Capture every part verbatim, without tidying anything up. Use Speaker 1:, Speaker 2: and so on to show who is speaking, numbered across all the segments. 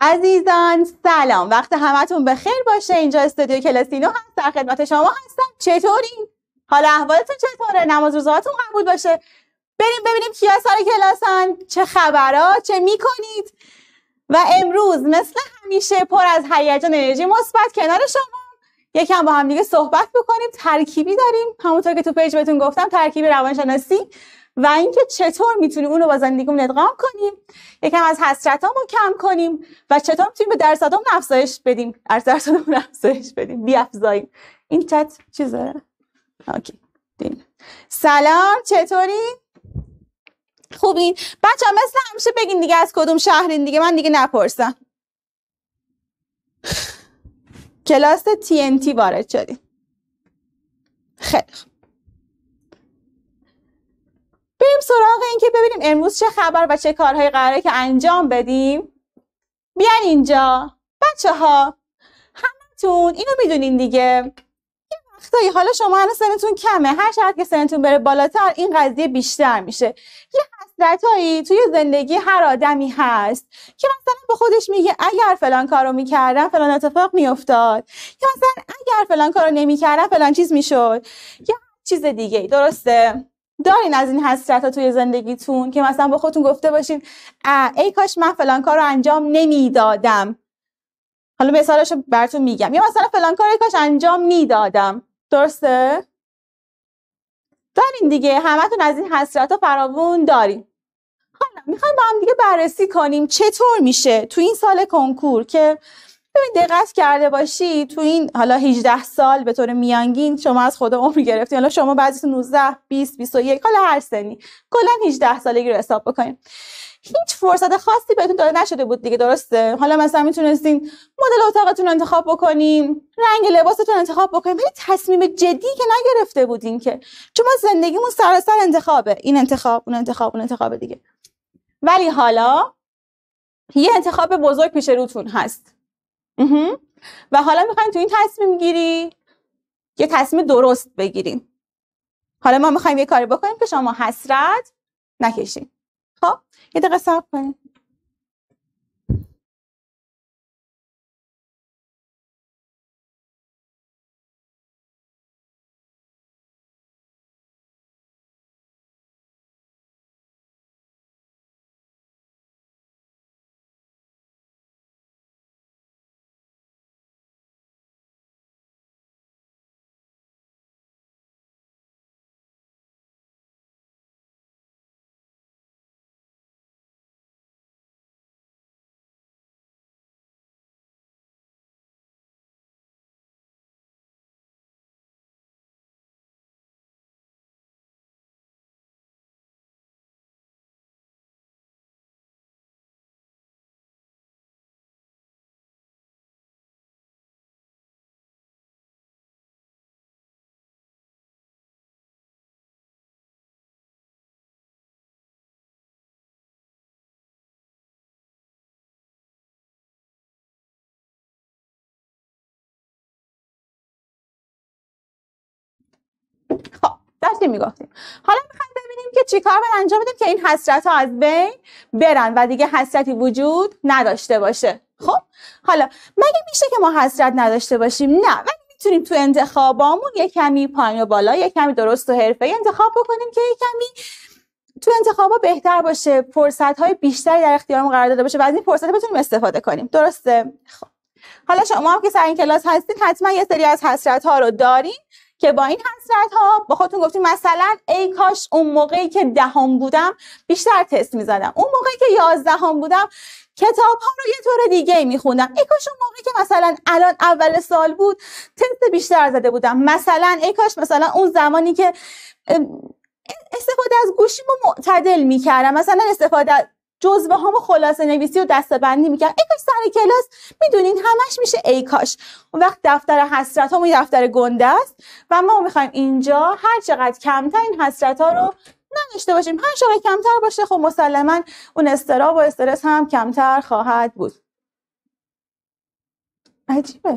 Speaker 1: عزیزان سلام، وقت همتون بخیر باشه. اینجا استودیو کلاسینو هست، در خدمت شما هستم. چطورین؟ حالا احوالتون چطوره؟ نماز روزهاتون قبول باشه. بریم ببینیم کیا سر کلاسن، چه خبرها، چه میکنید. و امروز مثل همیشه پر از هیجان، انرژی مثبت کنار شما یکم با هم دیگه صحبت بکنیم. ترکیبی داریم، همونطور که تو پیج بهتون گفتم، ترکیب روانشناسی و اینکه چطور میتونیم اونو با زندگیمون ادغام کنیم، یکم از حسرتامون کم کنیم و چطور میتونیم به درصدامون افزایش بدیم، از درصدامون افزایش بدیم، بیافزاییم. این چت چیزه؟ اوکی. دیم. سلام، چطورین؟ خوبین؟ بچه‌ها مثل همیشه بگین دیگه از کدوم شهرین دیگه، من دیگه نپرسم. کلاس تی ان تی وارد شدیم. خیلی خوب. بریم سراغ این که ببینیم امروز چه خبر و چه کارهایی قراره که انجام بدیم. بیان اینجا بچه ها، همتون اینو میدونین دیگه، یه وقتایی حالا شما الان سنتون کمه، هر چقدر که سنتون بره بالاتر این قضیه بیشتر میشه. یه حسرتایی توی زندگی هر آدمی هست که مثلا به خودش میگه اگر فلان کارو میکردم فلان اتفاق میافتاد، یا مثلا اگر فلان کارو نمیکردم فلان چیز میشد، یا چیز دیگه. درسته؟ دارین از این حسرت ها توی زندگیتون که مثلا با خودتون گفته باشین ای کاش من فلان کار رو انجام نمیدادم. حالا مثالش رو براتون میگم، یا مثلا فلان کار ای کاش انجام میدادم. درسته؟ دارین دیگه، همتون از این حسرت ها فراوون دارین. حالا میخوایم با هم دیگه بررسی کنیم چطور میشه تو این سال کنکور که ببین دقت کرده باشی تو این حالا هجده سال به طور میانگین شما از خدا عمر گرفتین. حالا شما بعضیتون نوزده، بیست، بیست و یک، حالا هر سنی، کلا هجده سالگی رو حساب بکنیم. هیچ فرصت خاصی بهتون داده نشده بود دیگه، درسته؟ حالا مثلا میتونستین مدل اتاقتون رو انتخاب بکنین، رنگ لباستون انتخاب بکنین، ولی تصمیم جدی که نگرفته بودین که، چون ما زندگیمون سراسر انتخابه، این انتخاب، اون انتخاب، اون انتخاب دیگه. ولی حالا یه انتخاب بزرگ پیش روتون هست. و حالا میخوایم تو این تصمیم گیری یه تصمیم درست بگیریم. حالا ما میخوایم یه کاری بکنیم که شما حسرت نکشین. خب یه دقیقه صبر کنید. خب داشتیم میگفتیم حالا میخوایم ببینیم که چی کار باید انجام بدیم که این حسرت ها از بین برن و دیگه حسرتی وجود نداشته باشه. خب حالا مگه میشه که ما حسرت نداشته باشیم؟ نه، ولی میتونیم تو انتخابامون یک کمی پایین و بالا، یک کمی درست و حرفه‌ای انتخاب بکنیم که یک کمی تو انتخابا بهتر باشه، فرصت های بیشتری در اختیارمون قرار داده باشه و از این فرصت بتونیم استفاده کنیم. درسته؟ خب حالا شما هم که سر این کلاس هستین حتما یه سری از حسرت ها رو دارین که با این حسرت ها با خودتون گفتین مثلا ای کاش اون موقعی که دهم بودم بیشتر تست میزدم، اون موقعی که یازدهم بودم کتاب ها رو یه طور دیگه میخوندم، ای کاش اون موقعی که مثلا الان اول سال بود تست بیشتر زده بودم، مثلا ای کاش مثلا اون زمانی که استفاده از گوشیمو معتدل میکردم، مثلا استفاده جزوه هامو خلاصه نویسی و دسته‌بندی میکردم، ای کاش سر کلاس. میدونین همش میشه ای کاش. اون وقت دفتر حسرت هامون یه دفتر گنده است و ما میخوایم اینجا هر چقدر کمتر این حسرت ها رو نداشته باشیم. هر چقدر کمتر باشه خب مسلما اون اضطراب و استرس هم کمتر خواهد بود. عجیبه.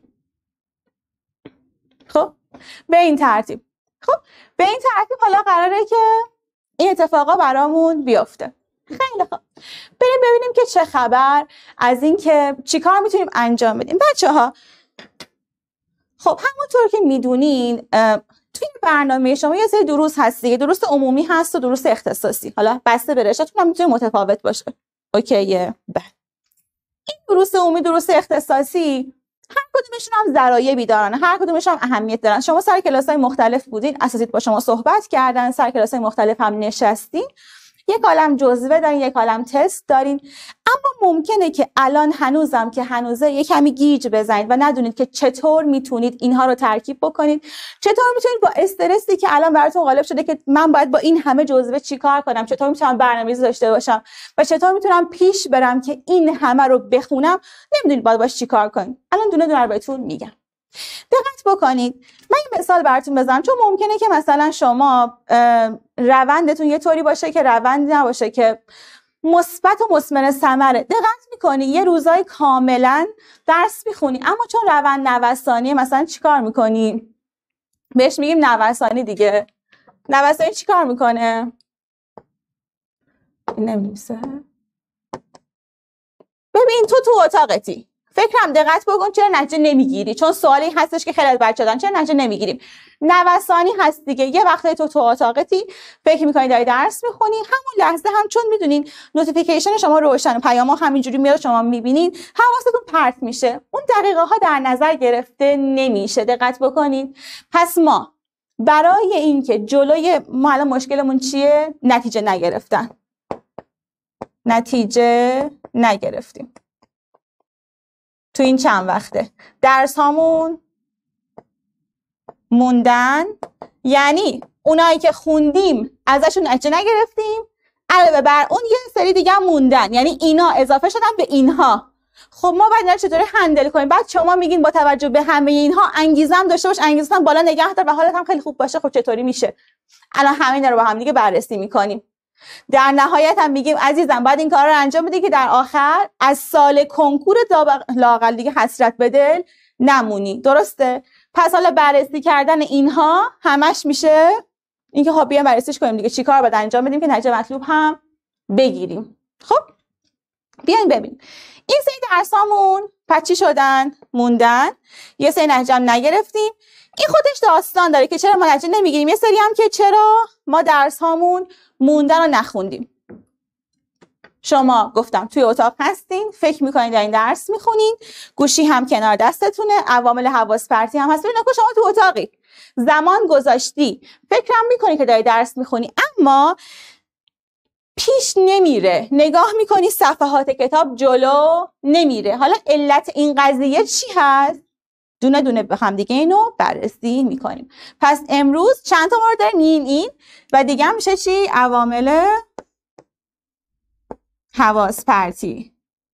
Speaker 1: خب به این ترتیب خب به این ترتیب حالا قراره که این اتفاقا برامون بیفته. خیلی خوب، بریم ببینیم که چه خبر از این که چیکار میتونیم انجام بدیم. بچه ها خب همونطور که میدونین توی برنامه شما یه سری دروس هست دیگه، دروس عمومی هست و دروس اختصاصی. حالا بسته به رشته‌تون هم میتونه متفاوت باشه. اوکیه؟ بله. این دروس عمومی، دروس اختصاصی، هر کدومشون هم ضرایبی دارن، هر کدومشون هم اهمیت دارن. شما سر کلاس‌های مختلف بودین، اساتید با شما صحبت کردن، سر کلاس‌های مختلف هم نشستین. یک عالم جزوه دارین، یک عالم تست دارین، اما ممکنه که الان هنوزم که هنوزه یک کمی گیج بزنید و ندونید که چطور میتونید اینها رو ترکیب بکنید، چطور میتونید با استرسی که الان براتون غالب شده که من باید با این همه جزوه چیکار کنم، چطور میتونم برنامه‌ریزی داشته باشم و چطور میتونم پیش برم که این همه رو بخونم، نمیدونید باید باش چیکار کنید. الان دونه دونه بهتون میگم. دقت بکنید. من این مثال براتون بزنم چون ممکنه که مثلا شما روندتون یه طوری باشه که روند نباشه که مثبت و مثمر ثمره. دقت میکنی یه روزای کاملا درس میخونی اما چون روند نوسانیه مثلا چیکار میکنی؟ بهش میگیم نوسانی دیگه. نوسانی چیکار میکنه؟ این نمی‌نویسه. ببین تو تو اتاقتی. فکرم دقت بکن چرا نتیجه نمیگیری، چون سوالی هستش که خیلی از بچه‌ها دارن چرا نتیجه نمیگیریم. نوسانی هست دیگه. یه وقتی تو تو اتاقتی فکر می‌کنی داری درس می‌خونی، همون لحظه هم چون می‌دونین نوتیفیکیشن شما روشن، پیام‌ها همینجوری میاد شما می‌بینین، حواستون پرت میشه. اون دقیقه ها در نظر گرفته نمیشه. دقت بکنید. پس ما برای اینکه جلوی ما الان مشکلمون چیه؟ نتیجه نگرفتن. نتیجه نگرفتیم. تو این چند وقته درس هامون موندن، یعنی اونایی که خوندیم ازشون نتیجه نگرفتیم، علاوه بر اون یه سری دیگه هم موندن، یعنی اینا اضافه شدن به اینها. خب ما باید چطوری هندل کنیم؟ بعد شما میگین با توجه به همه اینها انگیزه داشته باش، انگیزه بالا نگه دار و حالت هم خیلی خوب باشه. خب چطوری میشه؟ الان همین رو با هم دیگه بررسی میکنیم. در نهایت هم میگیم عزیزم باید این کار رو انجام بدی که در آخر از سال کنکور لااقل دیگه حسرت به دل نمونی. درسته؟ پس حالا بررسی کردن اینها همش میشه اینکه خب بیایم بررسیش کنیم دیگه چیکار باید انجام بدیم که نتیجه مطلوب هم بگیریم. خب بیاین ببین این سری درسامون پس چی شدن؟ موندن. یه سری نتیجه هم نگرفتیم. این خودش داستان داره که چرا ما نتیجه نمیگیریم. یه سری هم که چرا ما درس هامون موندن رو نخوندیم. شما گفتم توی اتاق هستین، فکر میکنین دارین درس میخونین، گوشی هم کنار دستتونه، عوامل حواس پرتی هم هست. ببین شما تو اتاقی، زمان گذاشتی، فکرم میکنی که داری درس میخونی اما پیش نمیره. نگاه میکنی صفحات کتاب جلو نمیره. حالا علت این قضیه چی هست؟ دونه دونه به هم دیگه اینو بررسی میکنیم. پس امروز چند تا مورد داریم؟ این این و دیگه هم میشه چی؟ عوامل حواس پرتی.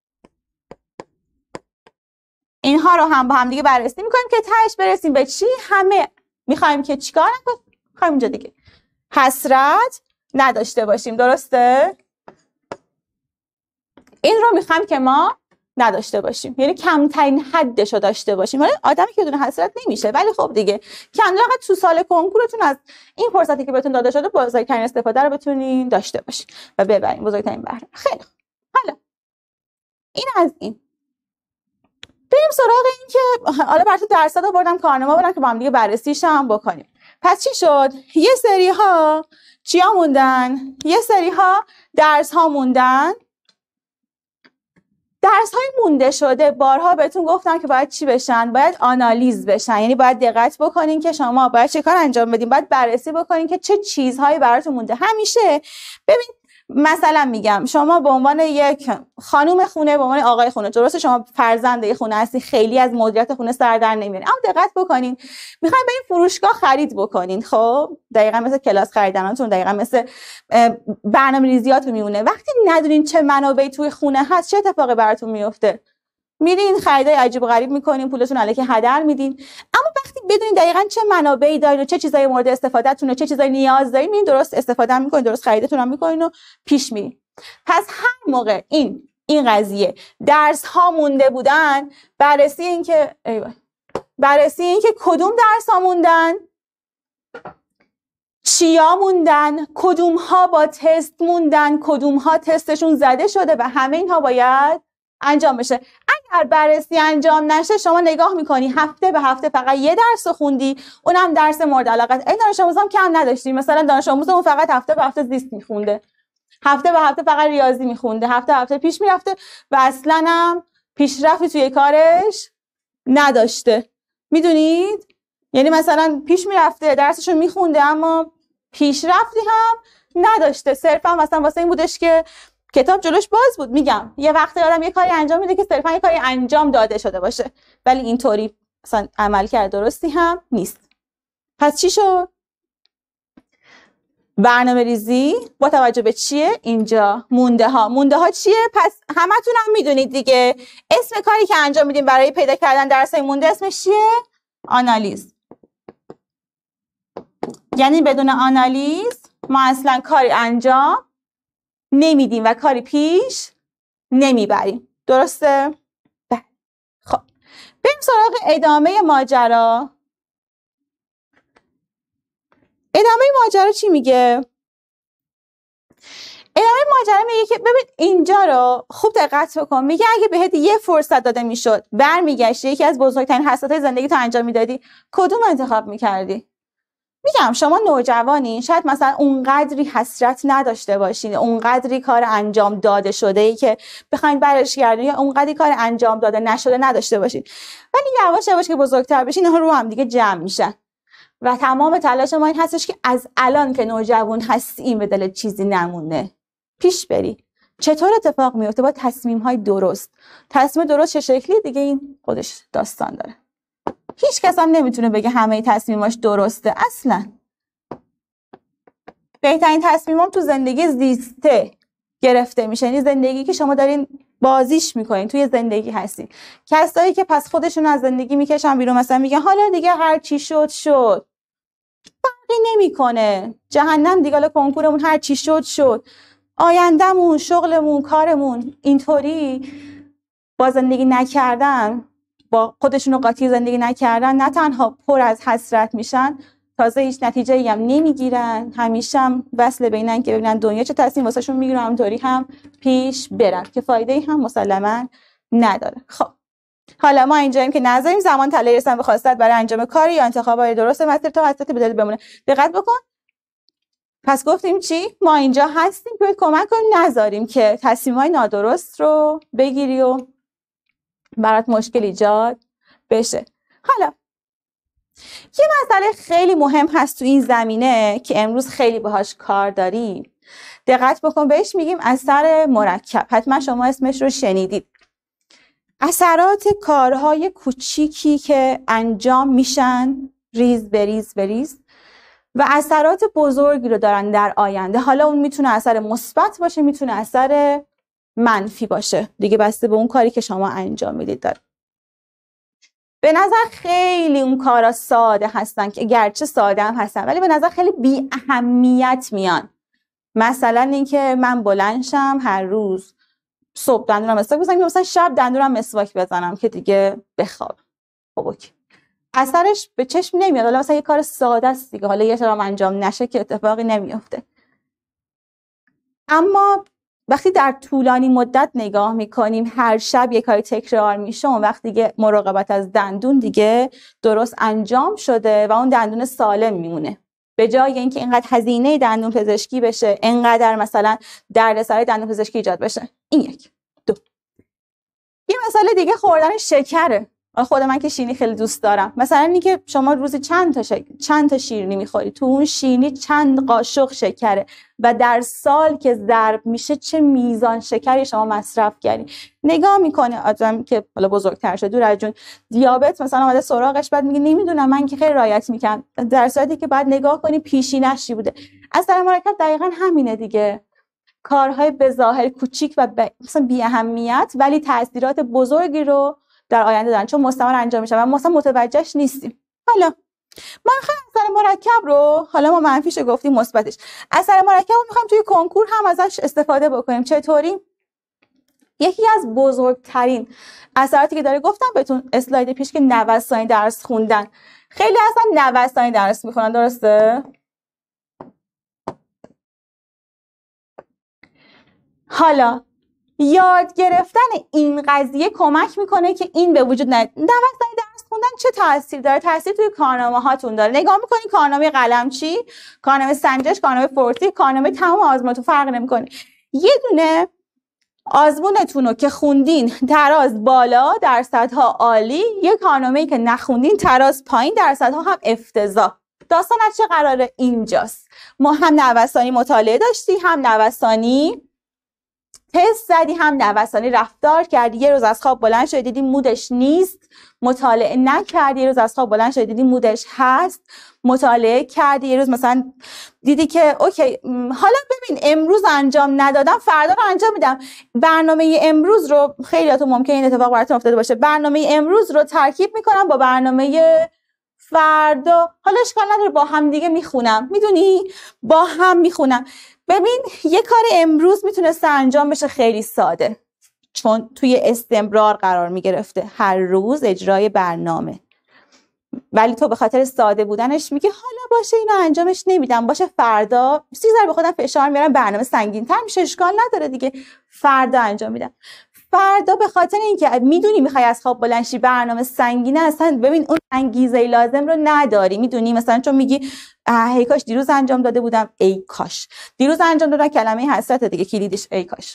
Speaker 1: اینها رو هم با هم دیگه بررسی میکنیم که تهش برسیم به چی؟ همه میخوایم که چیکار نکنیم؟ میخوایم اینجا دیگه حسرت نداشته باشیم. درسته؟ این رو میخوایم که ما نداشته باشیم، یعنی کمترین حدش رو داشته باشیم. ولی آدمی که بدون حسرت نمیشه، ولی خب دیگه کم لااقل تو سال کنکورتون از این فرصتی که بهتون داده شده بزرگترین استفاده رو بتونین داشته باشین و ببرین بزرگترین بهره. خیلی خوب. حالا این از این. بریم سراغ این که حالا براتون درسات آوردم، کارنامه آوردم که با هم دیگه بررسیش هم بکنیم. پس چی شد؟ یه سری ها چیا موندن؟ یه سری ها درس ها موندن. درس های مونده شده بارها بهتون گفتم که باید چی بشن؟ باید آنالیز بشن. یعنی باید دقت بکنین که شما باید چه کار انجام بدین، باید بررسی بکنین که چه چیزهایی براتون مونده. همیشه ببین مثلا میگم شما به عنوان یک خانم خونه، به عنوان آقای خونه، درسته شما فرزند یه خونه هستی، خیلی از مدیریت خونه سر در نمیارین، اما دقت بکنین میخواین برین فروشگاه خرید بکنین. خب دقیقاً مثل کلاس خریدناتون، دقیقاً مثل برنامه‌ریزیاتون میمونه. وقتی ندونین چه منابعی توی خونه هست چه اتفاقی براتون میفته؟ میرین خریدای عجیب و غریب میکنین، پولتون الکی هدر میدین. اما وقتی بدونین دقیقاً چه منابعی دارین و چه چیزای مورد استفادهتون و چه چیزای نیاز دارین، میرین درست استفاده میکنین، درست خریدتون هم میکنین و پیش میرین. پس هر موقع این این قضیه درس ها مونده بودن، بررسی این که ایوه بررسی این که کدوم درس ها موندن، چیا موندن، کدوم ها با تست موندن، کدوم ها تستشون زده شده و همه اینها باید انجام بشه. اگر بررسی انجام نشه شما نگاه میکنی هفته به هفته فقط یه درس خوندی، اونم درس مورد علاقت. این دانش آموز هم کم نداشتیم، مثلا دانش آموزمون فقط هفته به هفته زیست میخونده، هفته به هفته فقط ریاضی میخونده، هفته هفته پیش میرفته و اصلا هم پیشرفتی توی کارش نداشته. میدونید؟ یعنی مثلا پیش میرفته درسشو میخونده اما پیشرفتی هم نداشته، صرفا مثلا واسه این بودش که کتاب جلوش باز بود. میگم یه وقتی آدم یه کاری انجام میده که صرفا یه کاری انجام داده شده باشه، ولی اینطوری مثلا عمل کرد درستی هم نیست. پس چی شد؟ برنامه ریزی با توجه به چیه؟ اینجا مونده ها. مونده ها چیه؟ پس همتون هم میدونید دیگه اسم کاری که انجام میدیم برای پیدا کردن درسای مونده اسمش چیه؟ آنالیز. یعنی بدون آنالیز ما اصلا کاری انجام نمیدیم و کاری پیش نمیبریم. درسته؟ بله. خب بریم سراغ ادامه ماجرا. ادامه ماجرا چی میگه؟ ادامه ماجرا میگه که ببین اینجا رو خوب دقت بکن. میگه اگه بهت یه فرصت داده میشد برمیگشتی یکی از بزرگترین حسرت‌های زندگی تو انجام میدادی، کدوم انتخاب میکردی؟ میگم شما نوجوانی، شاید مثلا اونقدری حسرت نداشته باشین، اونقدری کار انجام داده شده ای که بخواید برش گردین، یا اونقدری کار انجام داده نشده نداشته باشین، ولی یواش یواش که بزرگتر بشین اینها رو هم دیگه جمع میشن و تمام تلاش ما این هستش که از الان که نوجوان هستیم به دل چیزی نمونه، پیش بری. چطور اتفاق میفته؟ با تصمیم های درست. تصمیم درست چه شکلی دیگه این خودش داستان داره. هیچ کس هم نمیتونه بگه همه تصمیماش درسته اصلا. بهترین تصمیمام تو زندگی زیسته گرفته میشه، یعنی زندگی که شما دارین بازیش میکنین، توی زندگی هستین. کسایی که پس خودشون از زندگی میکشن بیرون، مثلا میگن حالا دیگه هر چی شد شد، فرقی نمیکنه، جهنم دیگه، حالا کنکورمون هر چی شد شد، آیندهمون، شغلمون، کارمون. اینطوری با زندگی نکردن، با خودشون رو قاطی زندگی نکردن، نه تنها پر از حسرت میشن، تازه هیچ نتیجه‌ای هم نمیگیرن، همیشه هم وصل بینن که ببینن دنیا چه تصمیم واسهشون میگیره، همونطوری هم پیش برن که فایده‌ای هم مسلماً نداره. خب حالا ما اینجاییم که نذاریم زمان طلایی رسن به خواستت برای انجام کاری یا انتخابای درست مسیر تا حسرتی به دل بمونه. دقت بکن. پس گفتیم چی؟ ما اینجا هستیم که کمک کنیم نذاریم که تصمیم‌های نادرست رو بگیری و برات مشکل ایجاد بشه. حالا یه مسئله خیلی مهم هست تو این زمینه که امروز خیلی باهاش کار داریم. دقت بکن، بهش میگیم اثر مرکب. حتما شما اسمش رو شنیدید. اثرات کارهای کوچیکی که انجام میشن ریز بریز بریز و اثرات بزرگی رو دارن در آینده. حالا اون میتونه اثر مثبت باشه، میتونه اثر منفی باشه، دیگه بسته به اون کاری که شما انجام میدید داره. به نظر خیلی اون کارا ساده هستن که گرچه ساده هم هستن ولی به نظر خیلی بی اهمیت میان. مثلا اینکه من بلند شم هر روز صبح دندونم مسواک بزنم، مثلا شب دندونم مسواک بزنم که دیگه بخواب. خب اوکی. اثرش به چشم نمیاد. حالا مثلا یه کار ساده است دیگه، حالا یه شب انجام نشه که اتفاقی نمیافته. اما وقتی در طولانی مدت نگاه میکنیم، هر شب یک کاری تکرار میشه، اون وقت دیگه مراقبت از دندون دیگه درست انجام شده و اون دندون سالم میمونه. به جای اینکه اینقدر هزینه دندون پزشکی بشه، اینقدر مثلا دردسر دندون پزشکی ایجاد بشه. این یک. دو. یه مسئله دیگه خوردن شکره. خود من که شیرینی خیلی دوست دارم. مثلا اینکه شما روزی چند تا شک... چند تا شیرینی میخوری، تو اون شیرینی چند قاشق شکره و در سال که ضرب میشه چه میزان شکری شما مصرف کردی. نگاه میکنه آدم که حالا بزرگتر شده، دور از جون دیابت مثلا اومده سراغش، بعد میگه نمیدونم من که خیلی رعایت میکنم، در صورتی که بعد نگاه کنی پیشینه‌اش چی بوده. اثر مرکب دقیقاً همینه دیگه. کارهای به ظاهر کوچیک و ب... مثلا بی اهمیت ولی تاثیرات بزرگی رو در آینده دارن، چون مستمر انجام میشه و ما مثلا متوجهش نیستیم. حالا ما میخوایم اثر مرکب رو، حالا ما منفیش گفتیم مثبتش، اثر مرکب رو میخوایم توی کنکور هم ازش استفاده بکنیم. چطوری؟ یکی از بزرگترین اثراتی که داره، گفتم بهتون اسلاید پیش که نود ثانیه درس خوندن. خیلی اصلا نود ثانیه درس میخونن، درسته؟ حالا یاد گرفتن این قضیه کمک میکنه که این به وجود نیاد. نوسانی درس خوندن چه تاثیر داره؟ تاثیر توی کارنامه هاتون داره. نگاه میکنی کارنامه قلمچی، کارنامه سنجش، کارنامه فورسی، کارنامه تمام آزمونتون فرق نمیکنه. یه دونه آزمونتون رو که خوندین تراز بالا درصدها عالی، یه کارنامه‌ای که نخوندین تراز پایین درصدها هم افتضاح. داستان از چه قراره؟ اینجاست. ما هم نوسانی مطالعه داشتی، هم نوسانی تست زدی، هم نوسانی رفتار کردی. یه روز از خواب بلند شدی دیدی مودش نیست، مطالعه نکردی. یه روز از خواب بلند شدی دیدی مودش هست، مطالعه کردی. یه روز مثلا دیدی که اوکی حالا ببین امروز انجام ندادم فردا رو انجام میدم. برنامه امروز رو خیلیاتون ممکنه این اتفاق براتون افتاده باشه، برنامه امروز رو ترکیب میکنم با برنامه فردا، حالا اشکال نداره با هم دیگه میخونم. میدونی با هم میخونم. ببین یه کار امروز میتونسته انجام بشه خیلی ساده، چون توی استمرار قرار میگرفته، هر روز اجرای برنامه، ولی تو به خاطر ساده بودنش میگه حالا باشه اینو انجامش نمیدم، باشه فردا سیزر به خودم فشار میارم برنامه سنگین تر میشه، اشکال نداره دیگه فردا انجام میدم. فردا به خاطر اینکه میدونی میخوای از خواب بلند شی برنامه سنگینه، اصلا ببین اون انگیزه لازم رو نداری. میدونی مثلا چون میگی ای کاش دیروز انجام داده بودم، ای کاش دیروز انجام دادم، کلمه حسرت دیگه کلیدش ای کاش.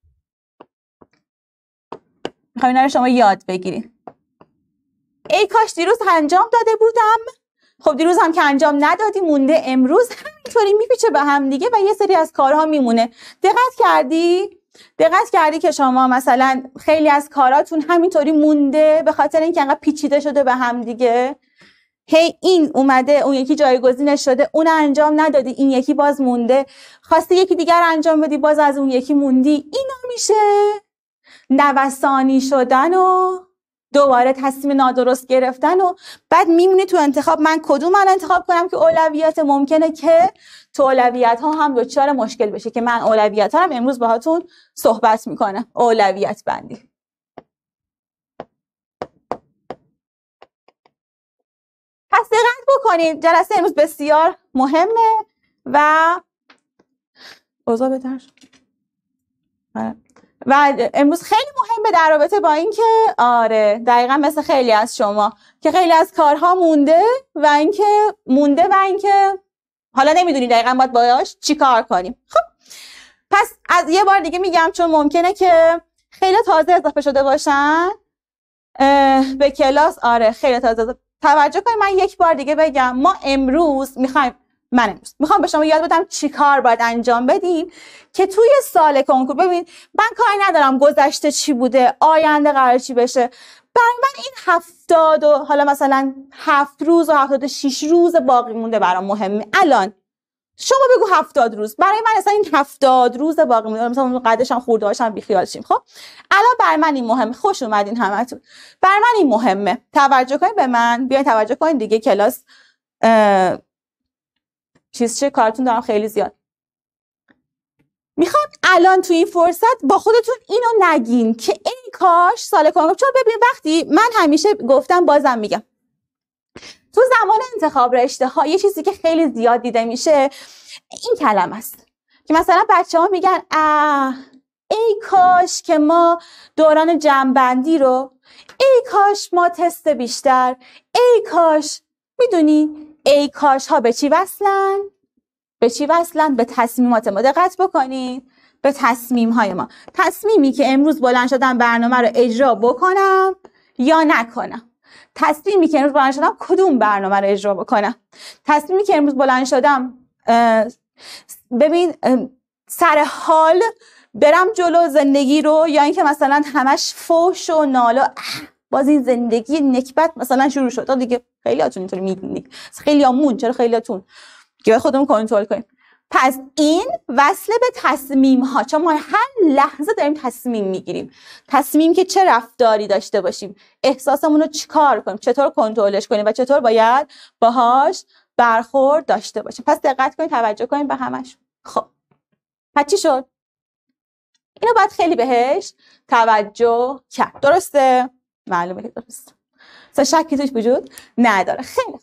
Speaker 1: میخوام اینا رو شما یاد بگیرین. ای کاش دیروز انجام داده بودم، خب دیروز هم که انجام ندادی مونده امروز، همینطوری میپیچه به هم دیگه و یه سری از کارها میمونه. دقت کردی؟ دقت کردی که شما مثلا خیلی از کاراتون همینطوری مونده به خاطر اینکه انقدر پیچیده شده به هم دیگه؟ هی این اومده اون یکی جایگزینش شده، اون انجام ندادی این یکی باز مونده، خواستی یکی دیگر انجام بدی باز از اون یکی موندی. اینا میشه نوسانی شدن و دوباره تصمیم نادرست گرفتن و بعد میمونی تو انتخاب من کدوم من انتخاب کنم که اولویت. ممکنه که تو اولویت ها هم دچار مشکل بشه که من اولویت ها هم امروز باهاتون صحبت میکنم. اولویت بندی. پس دقت بکنید جلسه امروز بسیار مهمه و اوضاع بهتر شد. و امروز خیلی مهمه در رابطه با اینکه آره دقیقا مثل خیلی از شما که خیلی از کارها مونده و اینکه مونده و اینکه حالا نمیدونی دقیقا باید باهاش چی کار کنیم. خب پس از یه بار دیگه میگم چون ممکنه که خیلی تازه اضافه شده باشن به کلاس. آره خیلی تازه. توجه کنید من یک بار دیگه بگم ما امروز میخوایم من امروز میخوام به شما یاد بدم چی کار باید انجام بدیم که توی سال کنکور. ببین من کاری ندارم گذشته چی بوده، آینده قرار چی بشه. برای من این هفتاد و حالا مثلا هفت روز و هفتاد و شیش روز باقی مونده برام مهمه. الان شما بگو هفتاد روز، برای من اصلا این هفتاد روز باقی مونده مثلا قدش هم خورده باشم بیخیال شیم. خب الان برای من این مهمه. خوش اومدین همتون. برای من این مهمه. توجه کنید به من، بیاین توجه کنید دیگه. کلاس چیز چه کارتون دارم خیلی زیاد. میخوام الان تو این فرصت با خودتون اینو نگین که ای کاش سال کنکور. چون ببین وقتی من همیشه گفتم بازم میگم تو زمان انتخاب رشته ها یه چیزی که خیلی زیاد دیده میشه این کلمه است که مثلا بچه ها میگن اه ای کاش که ما دوران جمع‌بندی رو، ای کاش ما تست بیشتر، ای کاش. میدونی ای کاش ها به چی وصلن؟ به چی وصلن؟ به تصمیمات ما. دقت بکنید به تصمیم های ما. تصمیمی که امروز بلند شدم برنامه رو اجرا بکنم یا نکنم. تصمیمی که امروز بلند شدم کدوم برنامه رو اجرا بکنم. تصمیمی که امروز بلند شدم ببین سر حال برم جلو زندگی رو یا اینکه مثلا همش فوش و نالا باز این زندگی نکبت مثلا شروع شد. دیگه خیلیاتون اینطوری میگین، خیلیامون چرا خیلیاتون که خودمون کنترل کنیم. پس این وصله به تصمیم ها، چون ما هر لحظه داریم تصمیم میگیریم. تصمیم که چه رفتاری داشته باشیم، احساسمون رو چیکار کنیم، چطور کنترلش کنیم و چطور باید باهاش برخورد داشته باشیم. پس دقت کنید، توجه کنید به همش. خب پس چی شد؟ اینو باید خیلی بهش توجه کرد. درسته؟ معلومه که درسته. اصلا شکی توش وجود نداره. خیلی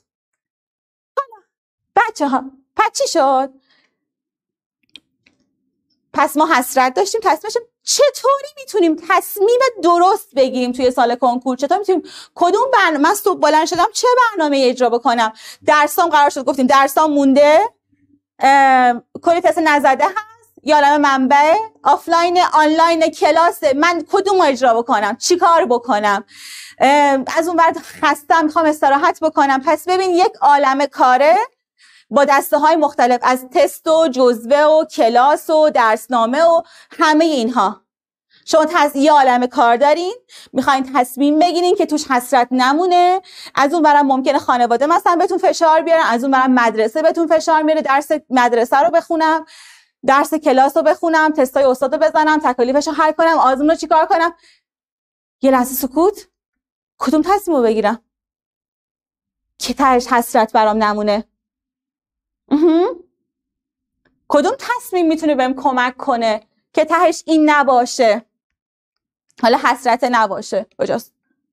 Speaker 1: حالا بچه ها پس چی شد؟ پس ما حسرت داشتیم، تصمیمش چطوری میتونیم تصمیم درست بگیریم توی سال کنکور؟ چطور میتونیم کدوم برنامه، من صبح بلند شدم چه برنامه اجرا بکنم؟ درسام قرار شد گفتیم درسام مونده، کلی تست نزده هست، یادم منبع، آفلاین، آنلاین، کلاس، من کدوم اجرا بکنم؟ چی کار بکنم؟ از اون ور خستم میخوام استراحت بکنم. پس ببین یک عالمه کاره با دسته های مختلف از تست و جزوه و کلاس و درسنامه و همه اینها. شما تز... یه عالمه کار دارین، میخواین تصمیم بگیرین که توش حسرت نمونه. از اون برم ممکنه خانواده مثلا بهتون فشار بیارن، از اون برم مدرسه بهتون فشار میاره، درس مدرسه رو بخونم، درس کلاس رو بخونم، تستای استاد رو بزنم، تکالیفش رو حل کنم، آزمون رو چیکار کنم. یه لحظه سکوت، کدوم تصمیم رو بگیرم که تهش حسرت برام نمونه؟ کدوم تصمیم میتونه بهم کمک کنه که تهش این نباشه، حالا حسرت نباشه؟ کجاست؟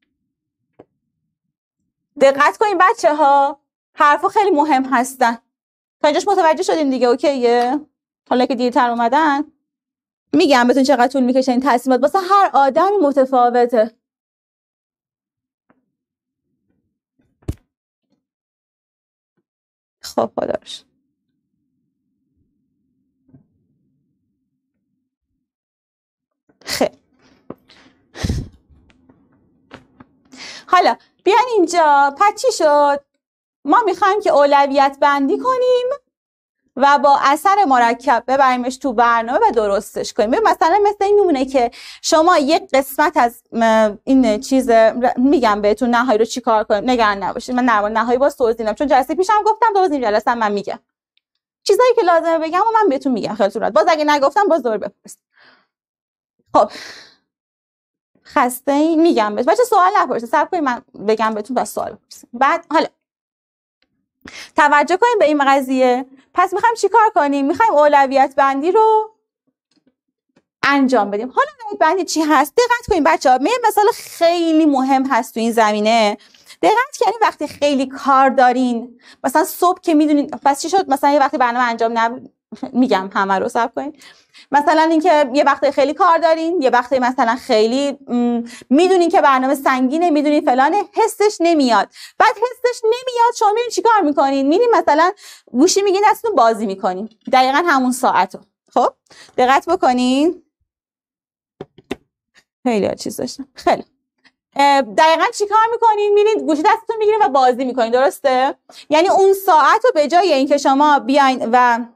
Speaker 1: دقت کنین بچه ها، حرفا خیلی مهم هستن. تا اینجاش متوجه شدین دیگه؟ اوکیه؟ حالا که دیرتر اومدن میگم بهتون چقدر طول میکشه این تصمیمات، واسه هر آدمی متفاوته. خب خدا رو شکر. خیلی حالا بیان اینجا. پس چی شد؟ ما میخوایم که اولویت بندی کنیم و با اثر مرکب ببریمش تو برنامه و درستش کنیم. مثلا مثل این میمونه که شما یک قسمت از این چیز میگم بهتون نهایی رو چی کار کنیم، نگران نباشید. من در نهایی باز توضیح میدم، چون جلسه پیشم گفتم، باز این جلسه من میگم چیزایی که لازمه بگم و من بهتون میگم خیلی راحت. باز اگه نگفتم باز دور بپرسید. خب خسته این میگم بهت بچه سوال نپرسید، صبر کنید من بگم بهتون بس سوال بپرسید. بعد حالا توجه کنیم به این قضیه. پس میخوایم چیکار کنیم؟ میخوایم اولویت بندی رو انجام بدیم. حالا اولویت بندی چی هست؟ دقت کنیم بچه‌ها، یه مثال خیلی مهم هست تو این زمینه. دقت کنیم وقتی خیلی کار دارین، مثلا صبح که میدونین، پس چی شد؟ مثلا یه وقتی برنامه انجام نب... میگم همه رو صبر کنین. مثلا اینکه یه وقتی خیلی کار دارین، یه وقتی مثلا خیلی میدونین که برنامه سنگینه، میدونین فلانه، حسش نمیاد. بعد حسش نمیاد، شما میرین چیکار میکنین؟ میرین مثلا گوشی میگین دستتون بازی میکنین، دقیقاً همون ساعتو. خب دقت بکنین. خیلی چیز داشتم. خیلی دقیقاً چیکار میکنین؟ میرین گوشی دستتون میگیرین و بازی میکنین، درسته؟ یعنی اون ساعت رو به جای اینکه شما بیاین و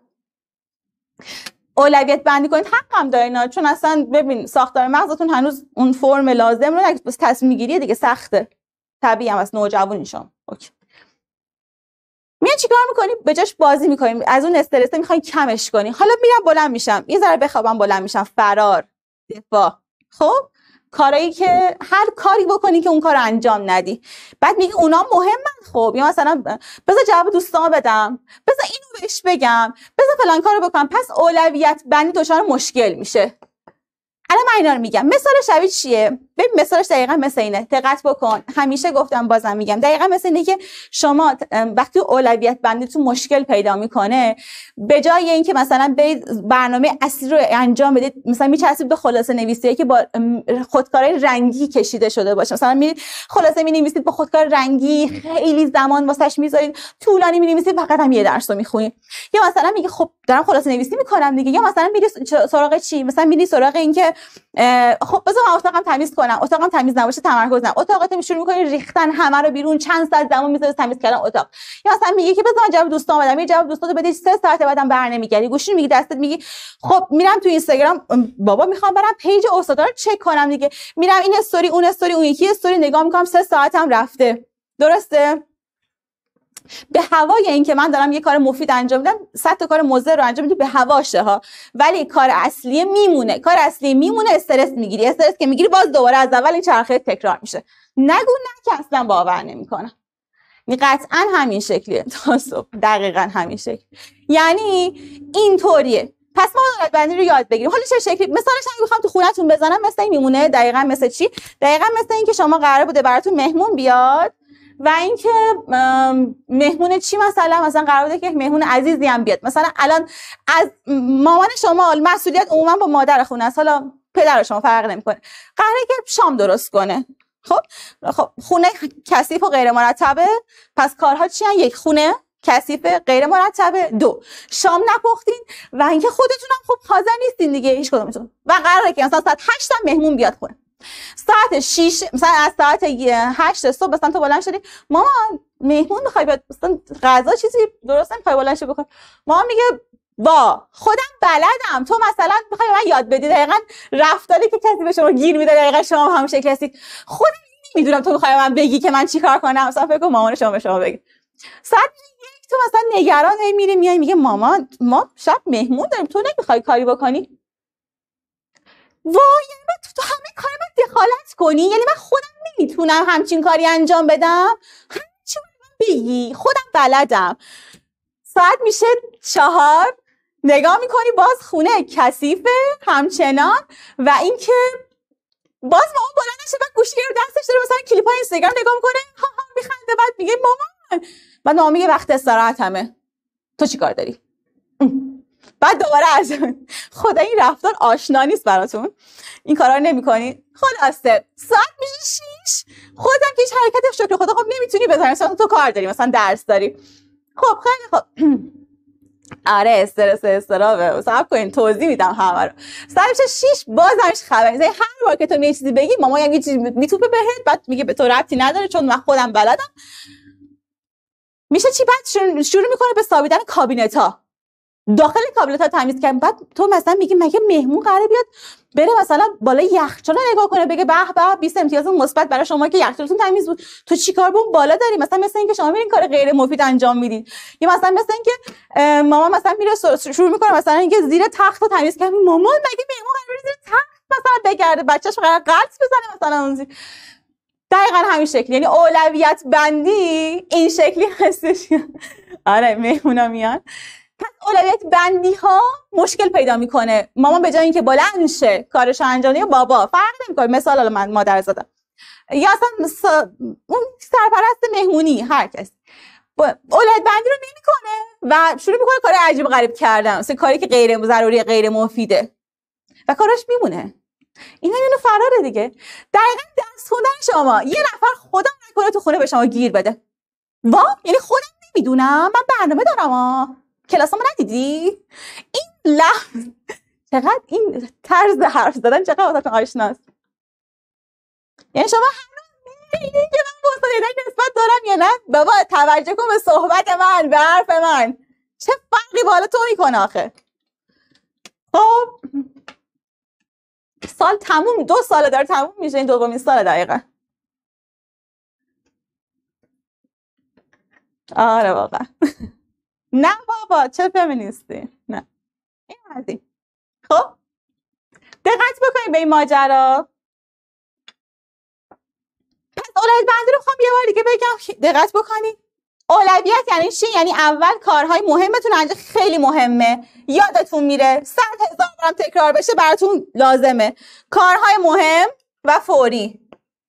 Speaker 1: اولویت بندی کنید، حق هم دارین، چون اصلا ببین ساختار مغزتون هنوز اون فرم لازم رو نگرفته، بس تصمیم گیری دیگه سخته، طبیعی هم از نوجوانین شما. اوکی. میان چیکار میکنیم؟ به جاش بازی میکنیم، از اون استرس میخواین کمش کنین. حالا میرم بلند میشم، یه ذره بخوابم بلند میشم، فرار، دفاع. خب کارایی که هر کاری بکنی که اون کار انجام ندی، بعد میگی اونا مهمن. خب یا مثلا بذار جواب دوستان بدم، بذار اینو بهش بگم، بذار فلان کارو بکنم. پس اولویت بندی دچار مشکل میشه. الان من اینا رو میگم. مثال شبیه چیه؟ ببین مثالش دقیقاً مثل اینه. دقت بکن. همیشه گفتم بازم میگم. دقیقاً مثل اینه که شما وقتی اولویت بندیتون مشکل پیدا میکنه، به جای اینکه مثلا برید برنامه اصلی رو انجام بدید، مثلا میچسبید به خلاصه نویسی که با خودکارهای رنگی کشیده شده باشه. مثلا میرید خلاصه مینویسید با خودکار رنگی، خیلی زمان واسش میذارید، طولانی مینویسید، فقط هم یه درس رو میخونید. یا مثلا میگه خب دارم خلاصه نویسی میکنم دیگه. یا مثلا میری سراغ چی؟ مثلا میری سراغ اینکه خب بذار من اتاقم تمیز کنم، اتاقم تمیز نباشه تمرکز نم، اتاقت شروع می‌کنی ریختن همه رو بیرون، چند ساعت زمان می‌ذاری تمیز کردن اتاق. یا مثلا میگه که بذار من جواب دوستان بدم، یه جواب دوستاتو بدی، سه ساعت بعدم برنمیگردی، گوشی میگی دستت، میگی خب میرم تو اینستاگرام، بابا میخوام برم پیج استادا رو چک کنم دیگه، میرم این استوری اون استوری اون یکی استوری نگاه میکنم، سه ساعتم رفته. درسته؟ به هوای اینکه من دارم یه کار مفید انجام میدم، صد تا کار مضر رو انجام میدی به هواشه ها، ولی کار اصلی میمونه. کار اصلی میمونه، استرس میگیری، استرس که میگیری باز دوباره از اول این چرخه تکرار میشه. نگو نه که اصلا باور نمیکنم. این قطعا همین شکلیه تا صبح، دقیقاً همین شکل. یعنی اینطوریه. پس ما اولویت بندی رو یاد بگیریم. حالا چه شکلی؟ مثالش اگه بخوام تو خونه‌تون بزنم مثلا این میمونه. دقیقاً مثل چی؟ دقیقاً مثل این که شما قرار بوده براتون مهمون بیاد و اینکه مهمون چی مثلا مثلا قرار بوده که مهمون عزیزی هم بیاد، مثلا الان از مامان شما مسئولیت عموما با مادر خونه است، حالا پدر شما فرق نمیکنه، قراره که شام درست کنه. خب خب خونه کثیف و غیر مرتبه، پس کارها چی هن؟ یک، خونه کثیف غیر مرتبه، دو، شام نپختین و اینکه خودتون هم خب حاضر نیستین دیگه هیچ کدومتون، و قراره که مثلا ساعت هشت مهمون بیاد خونه. ساعت شش مثلا از ساعت هشت صبح مثلا تو بلند شدی مامان مهمون میخوای بیاد، مثلا غذا چیزی درست نمیخوای بلند شو بکن، مامان میگه وا خودم بلدم، تو مثلا میخوای من یاد بدی دقیقاً رفتاری که کسی به شما گیر میده دقیقاً شما هم شکل هستید، خودم نمیدونم تو میخوای من بگی که من چیکار کنم، مثلا فکر کن مامان شما به شما بگه. ساعت یک تو مثلا نگران میری میای میگه مامان ما شب مهمون داریم تو نمیخوای کاری بکنی. وای یعنی من تو, تو همه کار من دخالت کنی؟ یعنی من خودم نمیتونم همچین کاری انجام بدم؟ همچین من بگی خودم بلدم. ساعت میشه چهار نگاه میکنی باز خونه کثیفه همچنان، و اینکه باز مامان بلند نشه بعد گوشی رو دستش داره مثلا کلیپ های اینستاگرام نگاه میکنه ها ها میخنده، بعد میگه مامان، بعد مامان میگه وقت استراحتمه تو چی کار داری؟ بعد دوباره از خدا این رفتار آشنا نیست براتون؟ این کارا رو نمی‌کنید؟ خلاصه ساعت میشه شش، خودت هم که هیچ حرکت شکر خدا خب نمیتونی بزنی، مثلا تو کار داری مثلا درس داری. خب خیلی خب آره استرس استرابه، صبر کنین توضیح میدم همه رو. ساعت میشه شش باز همش خبری، هر بار که تو یه چیزی بگی مامان یه چیزی میتوپه بهت، بعد میگه به تو ربطی نداره چون من خودم بلدم. میشه چی بعد شروع, شروع میکنه به سابیدن کابینتا، داخل کابینت ها تمیز کردن. بعد تو مثلا میگی مگه مهمون قراره بیاد بره مثلا بالای یخچال نگاه کنه بگه به به بیست امتیاز مثبت برای شما که یخچالتون تمیز بود، تو چیکار به اون بالا داری؟ مثلا مثل اینکه شما میرین کار غیر مفید انجام میدید، یا مثلا مثل اینکه مامان مثلا میره شروع میکنه مثلا اینکه زیر تخت رو تمیز کنه، مامان مگه مهمون قراره زیر تخت مثلا بگرده بچه‌ش قراره غلط بزنه مثلا اون زیر. دقیقاً همین شکلی، یعنی اولویت بندی این شکلی هستش. آره مهمونا میان پس اولویت بندی ها مشکل پیدا میکنه. مامان به جای اینکه بلند شه کارش انجام بده، بابا فرق نمیکنه، مثال الان من مادر زدم یا اصلا سا... اون سرپرست مهمونی هر کس اولویت بندی رو نمیکنه و شروع میکنه کار عجیب غریب کردن، مثلا کاری که غیر ضروری غیر مفیده و کارش میمونه. اینا اینو فراره دیگه. دقیقاً دست خوندن شما یه نفر خدا نکنه تو خونه به شما گیر بده، وا یعنی خودم نمیدونم من برنامه دارم ها کلاسامو ندیدی؟ این لحظ چقدر این طرز حرف زدن چقدر واسهتون آشناست. یعنی شما هنوز می‌بینید که من با استاد نسبت دارم یا نه؟ بابا توجه کن به صحبت من، به حرف من، چه فرقی بالا تو میکنه آخه. خب سال تموم، دو سال داره تموم میشه، این دومین سال دقیقا. آره واقعا. نه بابا چه فمینیستی، نه این هستی. خب دقت بکنید به این ماجرا. پس اولویت بندی رو خواهم یه بار دیگه بگم دقت بکنید. اولویت یعنی چی؟ یعنی اول کارهای مهمتون انجام، خیلی مهمه یادتون میره، صد هزار بارم تکرار بشه براتون لازمه. کارهای مهم و فوری.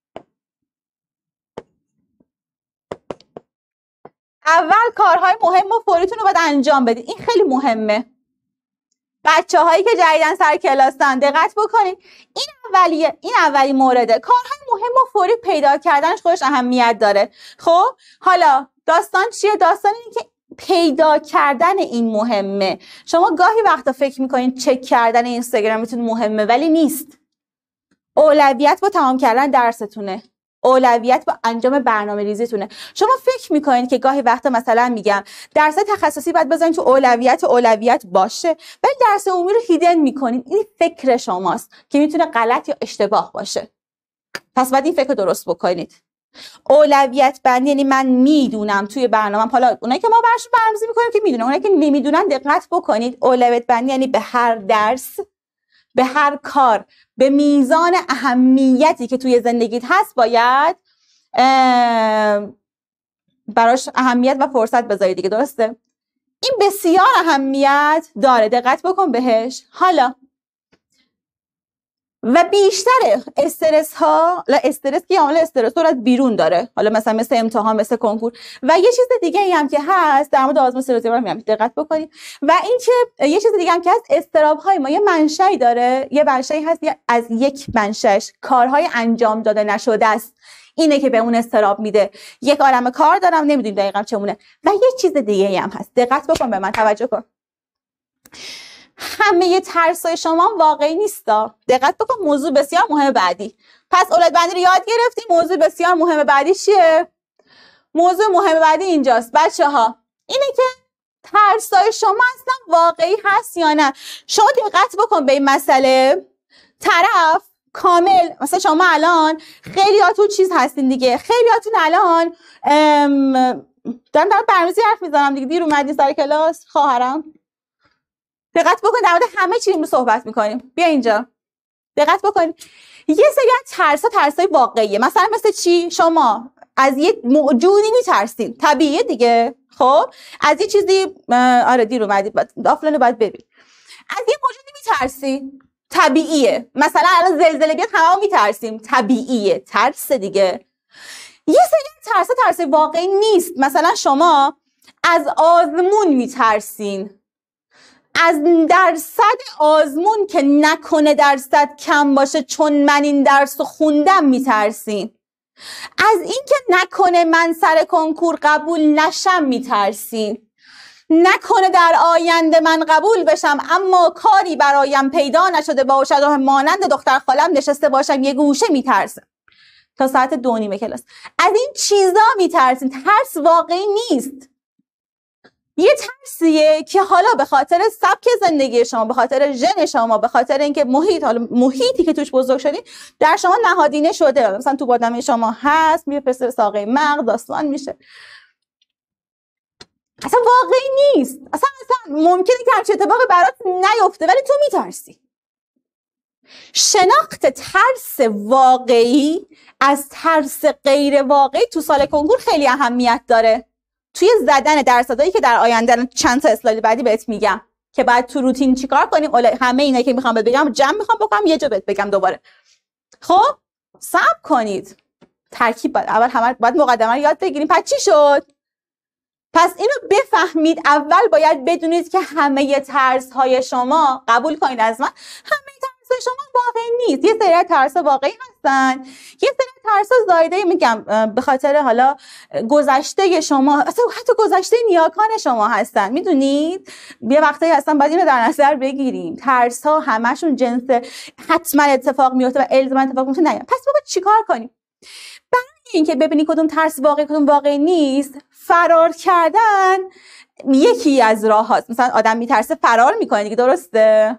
Speaker 1: اول کارهای مهم و فوریتون رو باید انجام بدید، این خیلی مهمه. بچه هایی که جدیدن سر کلاسن دقت بکنید، این اولیه، این اولی مورده. کارهای مهم و فوری پیدا کردنش خودش اهمیت داره. خب حالا داستان چیه؟ داستان اینه که پیدا کردن این مهمه. شما گاهی وقتا فکر میکنید چک کردن اینستاگرامتون مهمه ولی نیست. اولویت با تمام کردن درستونه، اولویت با انجام برنامه ریزیتونه. شما فکر میکنید که گاهی وقتا مثلا میگم درس تخصصی باید بذارین تو اولویت اولویت باشه ولی درس عمومی رو هیدن میکنید. این فکر شماست که میتونه غلط یا اشتباه باشه. پس باید این فکر رو درست بکنید. اولویت بندی یعنی من میدونم توی برنامه‌ام، حالا اونایی که ما براشون برنامه‌ریزی میکنیم که میدونن، اونایی که نمیدونن دقت بکنید. اولویت بندی یعنی به هر درس، به هر کار، به میزان اهمیتی که توی زندگیت هست باید براش اهمیت و فرصت بذاری دیگه، درسته؟ این بسیار اهمیت داره، دقت بکن بهش. حالا و بیشتر استرس ها، استرس که عامل استرس رو از بیرون داره، حالا مثلا مثل امتحان، مثل کنکور. و یه چیز دیگه ای هم که هست در مورد آزمون سلوتیبر میگم دقت بکنید. و اینکه یه چیز دیگه هم که هست، استراب های ما یه منشأی داره، یه منشأی هست از یک منشأش کارهای انجام داده نشده است، اینه که به اون استراب میده. یک عالمه کار دارم نمیدونیم دقیقاً چمونه. و یه چیز دیگه ای هم هست، دقت بکن، به من توجه کن. همه ترسای شما واقعی نیستا. دقت بکن، موضوع بسیار مهم بعدی. پس اولویت بندی رو یاد گرفتیم. موضوع بسیار مهم بعدی چیه؟ موضوع مهم بعدی اینجاست بچه ها، اینه که ترسای شما اصلا واقعی هست یا نه. شما دقت بکن به این مسئله. طرف کامل، مثلا شما الان خیلیاتون چیز هستین دیگه، خیلیاتون الان دارم دارم برنامه‌ریزی حرف میزنم دیگه، دیر اومدین سر کلاس خواهرم. دقت بکن در مورد همه چی رو صحبت میکنیم. بیا اینجا دقت بکن. یه سری ترسا ترسای واقعیه. مثلا مثل چی؟ شما از یک موجودی میترسین، طبیعیه دیگه. خب از یه چیزی، آره دیر اومدی، آفلاین رو باید ببین. از یه موجودی میترسین، طبیعیه. مثلا الان زلزله بیاد همه میترسیم، طبیعیه، ترس دیگه. یه سری ترسا ترس واقعی نیست. مثلا شما از آزمون میترسین، از درصد آزمون که نکنه درصد کم باشه چون من این درس رو خوندم میترسین. از اینکه نکنه من سر کنکور قبول نشم میترسین. نکنه در آینده من قبول بشم اما کاری برایم پیدا نشده باشد و مانند دختر خالم نشسته باشم یه گوشه میترسم تا ساعت دو نیمه کلاس. از این چیزا میترسین. ترس واقعی نیست. یه ترسیه که حالا به خاطر سبک زندگی شما، به خاطر ژن شما، به خاطر اینکه محیط، حالا محیطی که توش بزرگ شدین در شما نهادینه شده. مثلا تو بادنامه شما هست، میره پس ساقه مغز داستان میشه. اصلا واقعی نیست. اصلا اصلا ممکنه که همچین اتفاقی برات نیفته ولی تو میترسی. شناخت ترس واقعی از ترس غیر واقعی تو سال کنکور خیلی اهمیت داره. توی زدن درصدایی که در آینده چند تا اسلاید بعدی بهت میگم که بعد تو روتین چیکار کنیم. همه اینا که میخوام بهت بگم جمع میخوام بکنم یه جا بهت بگم دوباره. خب صبر کنید. ترکیب باید اول همه باید مقدمه رو یاد بگیریم. پس چی شد؟ پس اینو بفهمید. اول باید بدونید که همه ترس های شما، قبول کنید از من، همه ترس شما واقعی نیست. یه سری ترس واقعی هستن، یه سری ترس زایده، میگم به خاطر حالا گذشته شما، اصلا حتی گذشته نیاکان شما هستن. میدونید یه وقتایی هستن باید اینو در نظر بگیریم. ترس ها همشون جنس حتما اتفاق میفته و الزاما اتفاق میفته نه. پس بابا چیکار کنیم؟ برای اینکه ببینی کدوم ترس واقعی کدوم واقعی نیست، فرار کردن یکی از راه هاست. مثلا آدم میترسه فرار میکنه دیگه، درسته؟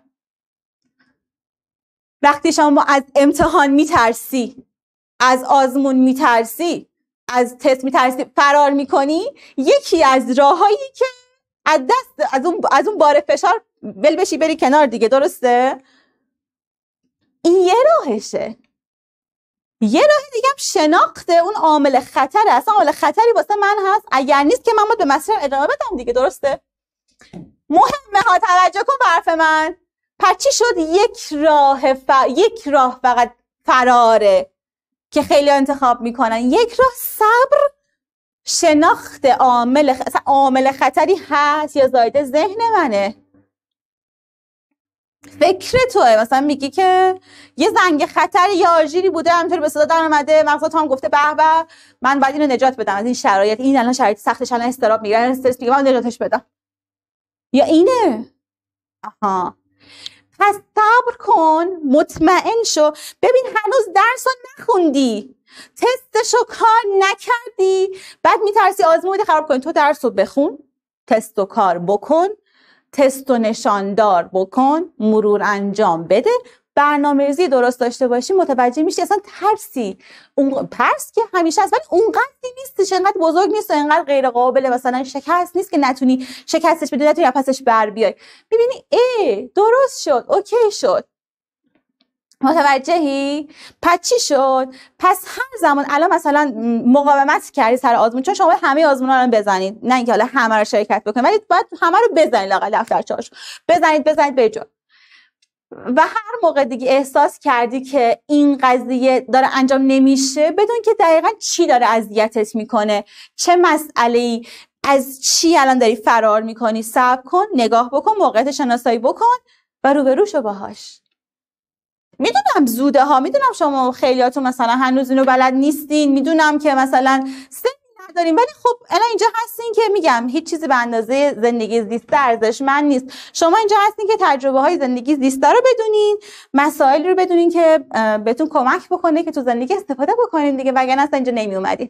Speaker 1: وقتی شما از امتحان میترسی، از آزمون میترسی، از تست میترسی، فرار میکنی، یکی از راهایی که از دست از اون از اون بار فشار ول بشی بری کنار دیگه، درسته؟ این یه راهشه. یه راه دیگه هم شناخته اون عامل خطره. اصلا عامل خطری واسه من هست، اگر نیست که من باید به مسیر ادامه بدم دیگه، درسته؟ مهمه ها، توجه کن به حرف من. پس چی شد؟ یک راه ف... یک راه فقط فراره که خیلی انتخاب میکنن. یک راه صبر، شناخت عامل خ... عامل خطری هست یا زایده ذهن منه، فکر توه. مثلا میگی که یه زنگ خطر یا آژیری بوده همینطوری به صدا در اومده، مغزت هم گفته به به من باید اینو نجات بدم از این شرایط، این الان شرایط سختش، الان استراب میگیره، استرس میگیره، من نجاتش بدم. یا اینه. آها. پس صبر کن، مطمئن شو. ببین هنوز درس رو نخوندی، تستشو کار نکردی، بعد میترسی آزمون خراب کنی. تو درس رو بخون، تست و کار بکن، تست و نشاندار بکن، مرور انجام بده، برنامه‌ریزی درست داشته باشی، متوجه میشی اصلا ترسی اون ترس که همیشه هست ولی اونقدری نیستش، انقدر بزرگ نیست و انقدر غیر قابل مثلا شکست نیست که نتونی شکستش بدی، نتونی از پسش بر بیای. ببینی ای درست شد، اوکی شد، متوجهی؟ پس چی شد؟ پس هر زمان الان مثلا مقاومت کردی سر آزمون، چون شما همه آزمونا رو بزنید، نه اینکه حالا همه رو شرکت بکنید ولی باید همه رو بزنید، لااقل دفترچه‌هاش بزنید بزنید به جا. و هر موقع دیگه احساس کردی که این قضیه داره انجام نمیشه، بدون که دقیقا چی داره اذیتت میکنه، چه مسئله‌ای، از چی الان داری فرار میکنی، صبر کن، نگاه بکن، موقعیت شناسایی بکن و روبرو شو باهاش. میدونم زوده ها، میدونم شما خیلیاتون مثلا هنوز اینو بلد نیستین، میدونم که مثلا سنی نداریم، ولی خب الان اینجا هستین که میگم هیچ چیزی به اندازه زندگی زیسته ارزشمند نیست. شما اینجا هستین که تجربه های زندگی زیسته رو بدونین، مسائل رو بدونین که بهتون کمک بکنه که تو زندگی استفاده بکنین دیگه، وگرنه اصلا اینجا نمی اومدین.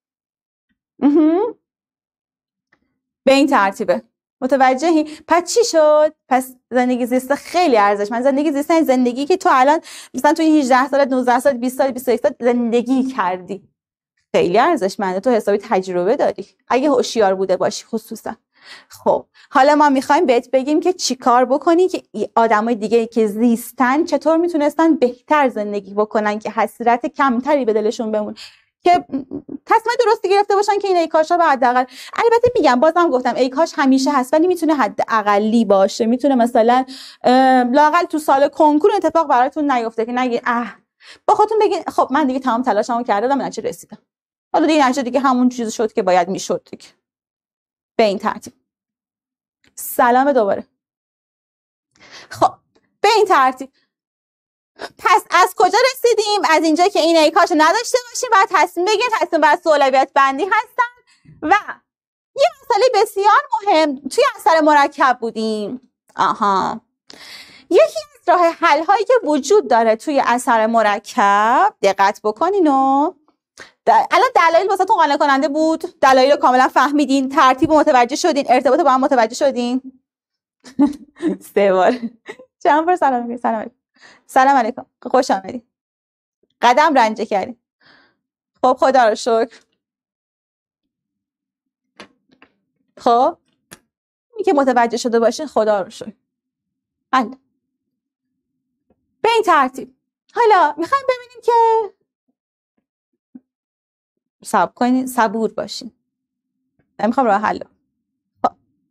Speaker 1: به این ترتیبه. متوجهی؟ پس چی شد؟ پس زندگی زیسته خیلی ارزشمند. زندگی زیسته این زندگی که تو الان مثلا توی هجده سالت، نوزده سالت، بیست سالت، بیست و یک سالت زندگی کردی. خیلی ارزشمنده، تو حسابی تجربه داری. اگه هوشیار بوده باشی خصوصا. خب، حالا ما میخوایم بهت بگیم که چیکار بکنی که آدمای دیگه که زیستن چطور میتونستن بهتر زندگی بکنن که حسرت کمتری به دلشون بمونه. که تصمیم درستی گرفته باشن که این ای کاشا به حداقل، البته میگم بازم گفتم ای کاش همیشه هست، ولی میتونه حداقلی باشه، میتونه مثلا لااقل تو سال کنکور اتفاق براتون نیفته که نگی اه با خودتون بگین خب من دیگه تمام تلاشمو کردم، من چه رسیدم، حالا دیگه نشه دیگه همون چیز شد که باید میشد دیگه. به این ترتیب. سلام دوباره. خب به این ترتیب پس از کجا رسیدیم؟ از اینجا که این ای کاش نداشته باشیم و تصمیم بگیریم، تصمیم بر اولویت بندی هستن و یه مسئله بسیار مهم توی اثر مرکب بودیم. آها، یکی از راه حل هایی که وجود داره توی اثر مرکب، دقت بکنین و الان دلایل واسهتون قانع کننده بود؟ دلایل رو کاملا فهمیدین؟ ترتیب متوجه شدین؟ ارتباط با هم متوجه شدین؟ سه بار چند بار سلام میگی؟ سلام علیکم. سلام علیکم، خوش آمدید. قدم رنجه کردیم. خب خدا رو شکر. خب این که متوجه شده باشین خدا رو شکر. بله. به این ترتیب حالا میخوایم ببینیم که صبر کنین، صبور باشین. نمیخوام راه حل. خب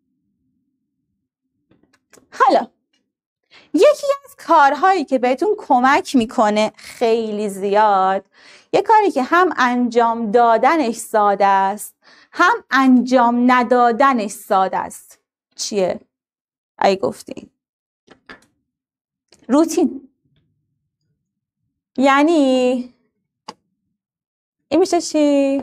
Speaker 1: حالا یکی از کارهایی که بهتون کمک میکنه خیلی زیاد، یه کاری که هم انجام دادنش ساده است هم انجام ندادنش ساده است. چیه؟ ای گفتین روتین. یعنی این میشه چی؟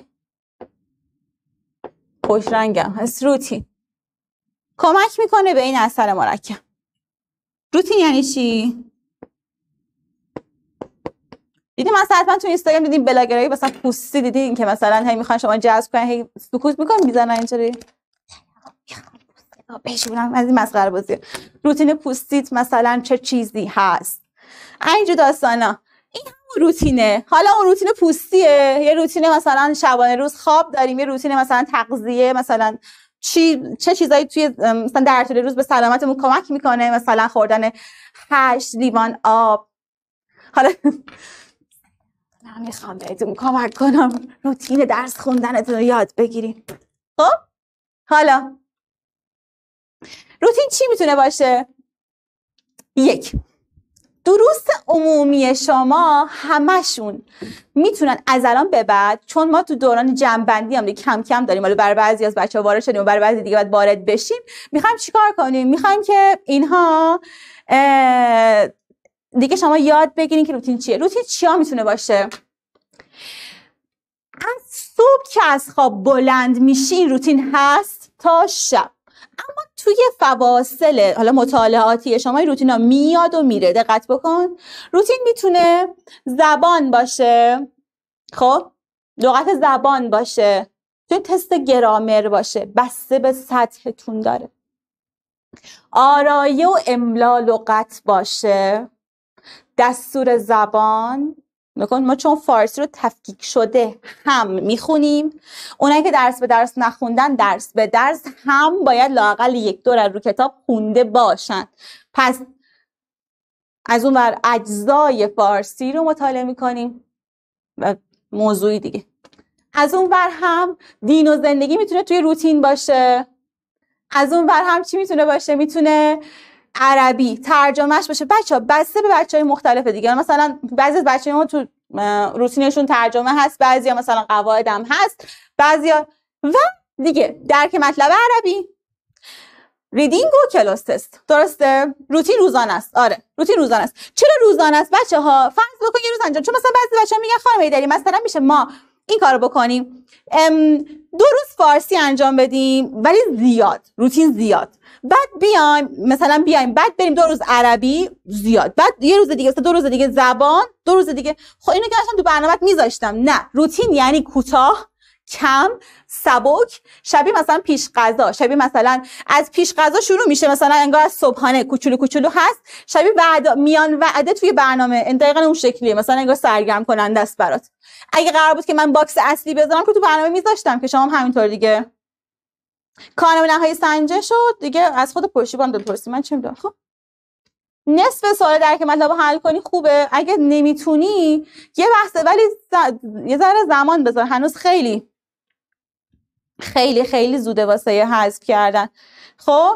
Speaker 1: خوش رنگم هست. روتین کمک میکنه به این اثر مرکب. روتین یعنی چی؟ دیدیم مثلا حتما تو اینستاگرام دیدیم بلاگرایی مثلا پوستی دیدین که مثلا هی میخوان شما جذب کنن، هی سکوت میکنن میزنن اینطوری بشونم از این مسخره بازی. روتین پوستیت مثلا چه چیزی هست؟ اینجور داستانا. این همون روتینه. حالا اون روتین پوستیه، یه روتین مثلا شبانه روز خواب داریم، یه روتین مثلا تغذیه، مثلا چی چه چیزایی توی مثلا در طول روز به سلامتمون کمک میکنه، مثلا خوردن هشت لیوان آب. حالا من میخوام بهتون کمک کنم روتین درس خوندنتون رو یاد بگیریم. خب حالا روتین چی میتونه باشه؟ یک، دروس عمومی شما همشون میتونن از الان به بعد، چون ما تو دوران جمع‌بندی هم دیگه کم کم داریم، حالا برای بعضی از بچه‌ها وارد شدیم و برای بعضی دیگه باید وارد بشیم، میخوایم چیکار کنیم؟ میخوایم که اینها دیگه شما یاد بگیرین که روتین چیه. روتین چیا میتونه باشه؟ از صبح که از خواب بلند میشین روتین هست تا شب، اما توی فواصل حالا مطالعاتی شما این روتینا میاد و میره. دقت بکن. روتین میتونه زبان باشه، خب لغت زبان باشه، توی تست گرامر باشه، بسته به سطحتون داره. آرایه و املا لغت باشه، دستور زبان. نکن ما چون فارسی رو تفکیک شده هم میخونیم، اونایی که درس به درس نخوندن درس به درس هم باید لااقل یک دور رو کتاب خونده باشن. پس از اون ور اجزای فارسی رو مطالعه میکنیم و موضوعی دیگه. از اون ور هم دین و زندگی میتونه توی روتین باشه. از اون ور هم چی میتونه باشه؟ میتونه عربی ترجمهش بشه بچه ها بسته به بچه های مختلف دیگه. مثلا بعضی از بچه ها تو روتینشون ترجمه هست، بعضی ها مثلا قواعد هم هست، بعضی ها و دیگه درک مطلب عربی، ریدینگ و کلاس تست. درسته؟ روتین روزانه است. آره روتین روزانه است. چرا روزانه است بچه ها؟ فرض بکن یه روز انجام، چون مثلا بعضی بچه‌ها میگن خانم ایدری مثلا میشه ما این کارو بکنیم دو روز فارسی انجام بدیم ولی زیاد، روتین زیاد، بعد بیایم مثلا بیایم بعد بریم دو روز عربی زیاد، بعد یه روز دیگه دو روز دیگه زبان، دو روز دیگه. خب اینو که اصلا تو برنامه‌ات میذاشتم. نه، روتین یعنی کوتاه، کم، سبک، شبیه مثلا پیش غذا، شبیه مثلا از پیش غذا شروع میشه، مثلا انگار از صبحانه کوچولو کوچولو هست، شبیه وعده میان وعده توی برنامه دقیقاً اون شکلیه، مثلا انگار سرگرم کننده است برات. اگه قرار بود که من باکس اصلی بذارم که تو برنامه میذاشتم که شما هم همینطور دیگه. کانون نهایی سنجه شد دیگه، از خود پشتیبان بپرسی من چه میدونم. خب نصف سوال درک مطلب رو حل کنی خوبه، اگه نمیتونی یه بحثه ولی ز... یه ذره زمان بذار، هنوز خیلی خیلی خیلی زوده واسه حذف کردن. خب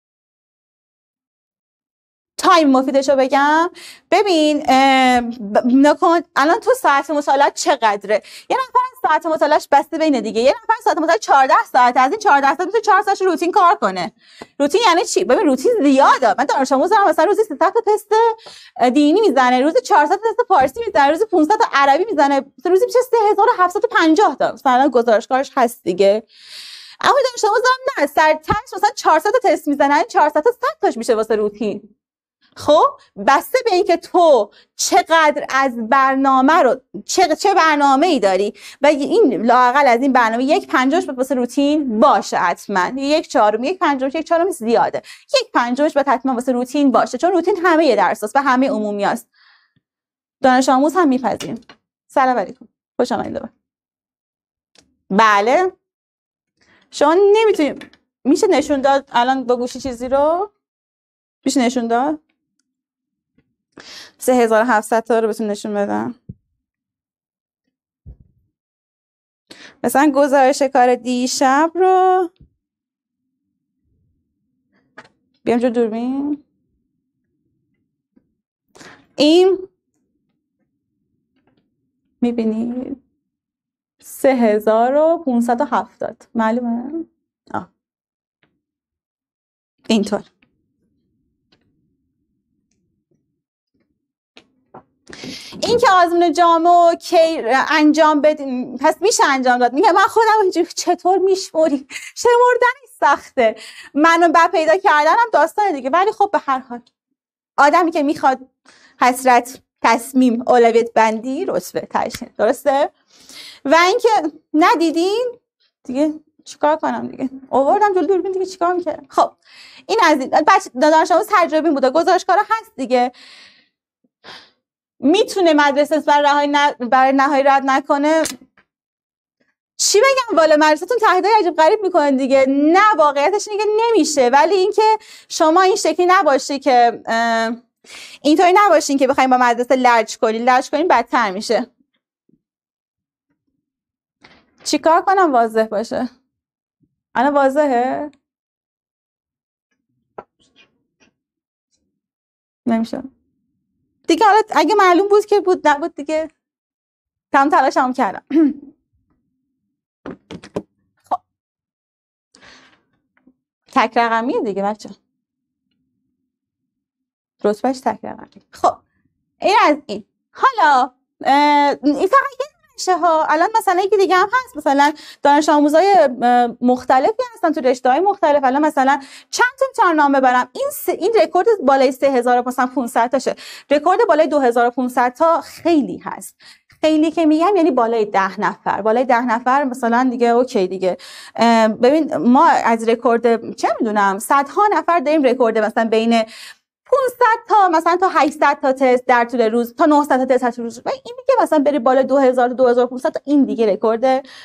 Speaker 1: تایم مفیدش رو بگم. ببین نکن الان تو ساعت مطالعه چقدره؟ یه نفر ساعت مطالعهش بسته بینه دیگه، یه نفر ساعت مطالعه چهارده ساعت، از این چهارده ساعت میتونه چهار ساعت روتین کار کنه. روتین یعنی چی؟ ببین روتین زیاده. من دانش آموز دارم مثلا روزی سیصد تا تست دینی میزنه، روزی چهارصد تا تست فارسی میزنه، روزی پانصد تا عربی میزنه، روزی میشه سه هزار و هفتصد و پنجاه تا مثلا گزارشگاهش هست دیگه. اما دانش آموز دارم نه سر تاش مثلا چهارصد تا تست میزنه، چهارصد تا صد تاش میشه واسه روتین. خب بسته به اینکه تو چقدر از برنامه رو چه چه برنامه‌ای داری و این لااقل از این برنامه یک پنجمش واسه روتین باشه حتما، یک چهارم یک پنجمش یک چهارم زیاده، یک پنجمش باید حتما واسه روتین باشه، چون روتین همه درساست و همه عمومی است. دانش آموز هم میپذیریم. سلام علیکم، خوش آمدید. بله شما نمیتونیم، میشه نشون داد الان با گوشی چیزی رو میشه نشون داد سه هزار و هفتصد تا رو بهتون نشون بدم. مثلا گزارش کار دیشب رو بیام جو دوربین. این میبینید سه هزار و پانصد و هفتاد معلومه؟ آه اینطور. این که آزمون جامع کی انجام بدیم پس میشه انجام داد. میگه من خودم چطور میشموری، شمردن سخته، منو بعد پیدا کردنم داستان دیگه، ولی خب به هر حال آدمی که میخواد حسرت تصمیم اولویت بندی رتبه تشین. درسته؟ و اینکه ندیدین دیگه چیکار کنم دیگه، آوردم جلوی دوربین دیگه چیکار میکردم. خب این از این بچه دانش آموز تجربی بوده، گزارشکارا هست دیگه. میتونه مدرسه برای نه برای نهایی رد نکنه. چی بگم والا مدرسه‌تون تهدیدای عجیب غریب میکنه دیگه. نه واقعیتش اینه که نمیشه، ولی اینکه شما این شکلی نباشی که اینطوری نباشین که بخواید با مدرسه لج کنین، لج کنین بدتر میشه. چیکار کنم واضح باشه؟ الان واضحه؟ نمیشه دیگه. حالا اگه معلوم بود که بود نبود دیگه کم تلاشم کردم. خب تک رقمیه دیگه بچه، رتبهش تک رقمی. خب این از این. حالا این فقط یه نشه ها. الان مثلا یکی دیگه هم هست، مثلا دانش آموزای مختلفی هستن تو رشته‌های مختلف. الان مثلا چند تا میتونم نام ببرم. این س... این رکورد بالای سه هزار و پانصد تاشه، رکورد بالای دو هزار و پانصد تا خیلی هست. خیلی که میگم یعنی بالای ده نفر، بالای ده نفر مثلا دیگه اوکی دیگه. ببین ما از رکورد چه میدونم صدها نفر داریم رکورد مثلا بین پانصد تا مثلا تا هشتصد تا تست در طول روز، تا نهصد تا تست در طول روز. و این دیگه مثلا بری بالا دو هزار تا دو هزار و پانصد تا، این دیگه رکورد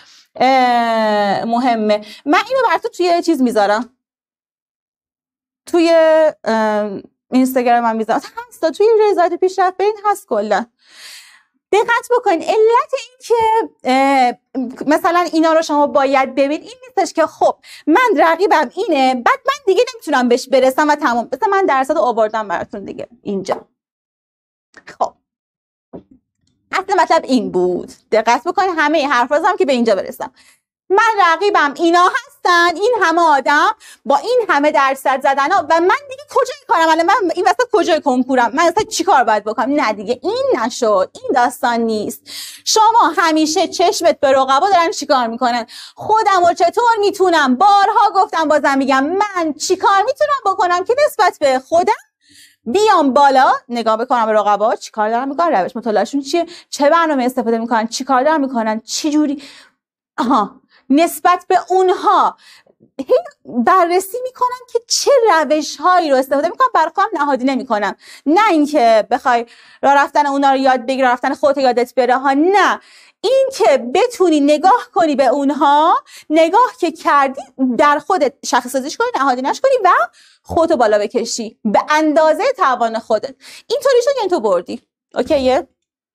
Speaker 1: مهمه. من اینو براتون توی چیز میذارم، توی اینستاگرام هم میذارم، هست توی رضایت پیشرفت برین هست کلا. دقت بکنید علت این که مثلا اینا رو شما باید ببینید این نیستش که خب من رقیبم اینه بعد من دیگه نمیتونم بهش برسم و تمام. مثلا من درصد آوردم براتون دیگه اینجا. خب اصل مطلب این بود، دقت بکنید همه حرفا هم که به اینجا برسم. من رقیبم اینا هستن، این همه آدم با این همه درصد زدن ها و من دیگه کجای کارم الان؟ من این وسط کجای کنکورم؟ من اصلا چی کار باید بکنم؟ نه دیگه این نشد، این داستان نیست. شما همیشه چشمت به رقبا دارن چیکار میکنن. خودم و چطور میتونم، بارها گفتم بازم میگم، من چیکار میتونم بکنم که نسبت به خودم بیام بالا، نگاه بکنم به رقبا چیکار دارن میکنن، روش مطالعهشون چیه، چه برنامه استفاده میکنن، چیکار دارن میکنن، چه جوری، آها نسبت به اونها بررسی میکنم که چه روش هایی رو استفاده میکنم، برای خودم نهادی نمیکنم. نه اینکه بخوای راه رفتن اونا رو یاد بگیری، راه رفتن خودت یادت بره ها، نه، این که بتونی نگاه کنی به اونها، نگاه که کردی در خودت شخص سازیش کنی، نهادینش کنی و خودتو بالا بکشی به اندازه توان خودت. اینطوری شد یعنی تو بردی. اوکیه؟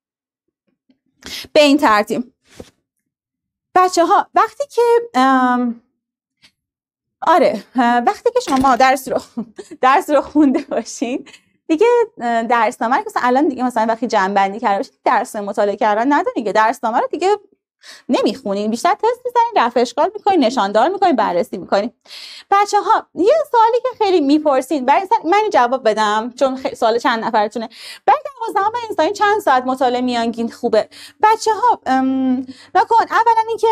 Speaker 1: به این ترتیب بچه ها وقتی که ام... آره وقتی که شما درس رو درس رو خونده باشین دیگه، درسنامه رو مثلا الان دیگه مثلا وقتی جمع بندی کرده باشین درس مطالعه کردن نداره دیگه، درسنامه رو دیگه نمیخونین، بیشتر تست میزنین، رفع اشکال میکنین، نشاندار میکنین، بررسی میکنین. بچه ها یه سوالی که خیلی میپرسین، برای من جواب بدم چون خیلی سوال چند نفرتونه، برای دوازدهم انسانی چند ساعت مطالعه میانگین خوبه؟ بچه ها نکن اولا اینکه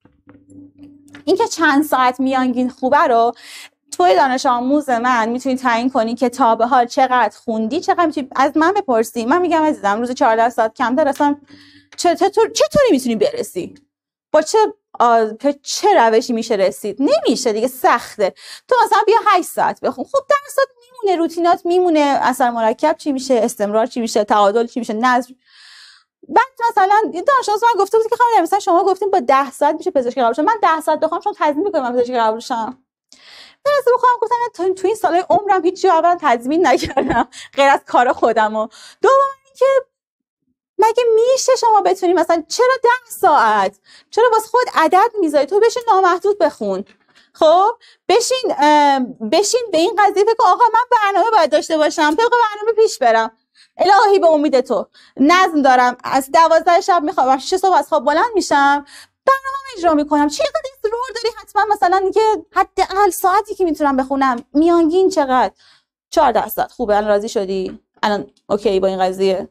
Speaker 1: اینکه چند ساعت میانگین خوبه رو توی دانش آموز من میتونی تعیین کنی که تا به حال چقدر خوندی، چقدر میتونی از من بپرسی، من میگم عزیزم روز چهارده ساعت کمتر اصلا چطور چطوری میتونی برسی؟ با چه به چه روشی میشه رسید؟ نمیشه دیگه، سخته. تو مثلا بیا هشت ساعت بخون، خب درسات میمونه، روتینات میمونه، اثر مرکب چی میشه، استمرار چی میشه، تعادل چی میشه، نظم. بعد مثلا دانش آموز من گفته بود که خانم مثلا شما گفتین با ده ساعت میشه پزشکی قبول شم، من ده ساعت بخوام شما تضمین میکنم من پزشکی قبول شم؟ درسته بخوام گفتن تو تو این سالهای عمرم هیچ جا اولا تضمین نکردم غیر از کار خودمو. دوم اینکه مگه میشه شما بتونی مثلا چرا ده ساعت؟ چرا واسه خود عدد میذاری؟ تو بشین نامحدود بخون. خب بشین بشین به این قضیه فکر کن آقا من برنامه باید داشته باشم، طبق برنامه پیش برم. الهی به امید تو نظم دارم، از دوازده شب میخوام شش صبح از خواب بلند میشم، برنامه اجرا میکنم. چقدر اصرار داری حتما مثلا اینکه حداقل ساعتی که میتونم بخونم میانگین چقدر؟ چهارده ساعت. خوبه الان راضی شدی؟ الان اوکی با این قضیه؟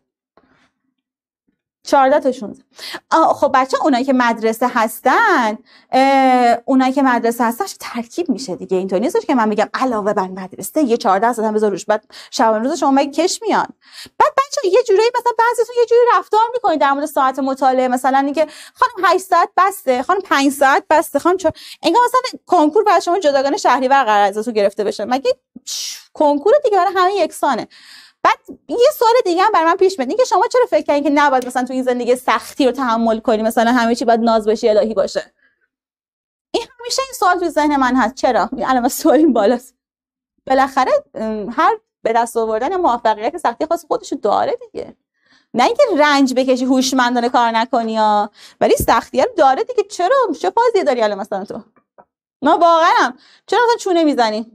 Speaker 1: چهارده تا شانزده. خب بچه اونایی که مدرسه هستن، اونایی که مدرسه هستن ترکیب میشه دیگه، اینطوری نیستش که من میگم علاوه بر مدرسه یه چهارده ساعت هم بذار روش، بعد شبانه روز شما مگه کش میان؟ بعد بچه یه جوری مثلا بعضیتون یه جوری رفتار میکنید در مورد ساعت مطالعه، مثلا اینکه خانم هشت ساعت بسته، خانم پنج ساعت بسته، خانم چهار، انگار مثلا کنکور برای شما جداگانه شهریور قرار ازتون گرفته بشه. مگه کنکور دیگه برای همه یکسانه؟ بعد یه سوال دیگه هم برای من پیش میاد، اینکه شما چرا فکر کنید که نباید مثلا تو این زندگی سختی رو تحمل کنی، مثلا همه چی باید ناز بشه الهی باشه؟ این همیشه این سوال تو ذهن من هست، چرا؟ الان سوال این بالاست. بالاخره هر به دست آوردن موفقیت سختی خاص خودشو داره دیگه، نه اینکه رنج بکشی هوشمندانه کار نکنی ها، ولی سختی رو داره دیگه. چرا چه فازی داری الان مثلا تو؟ ما واقعا چرا مثلا چونه میزنی؟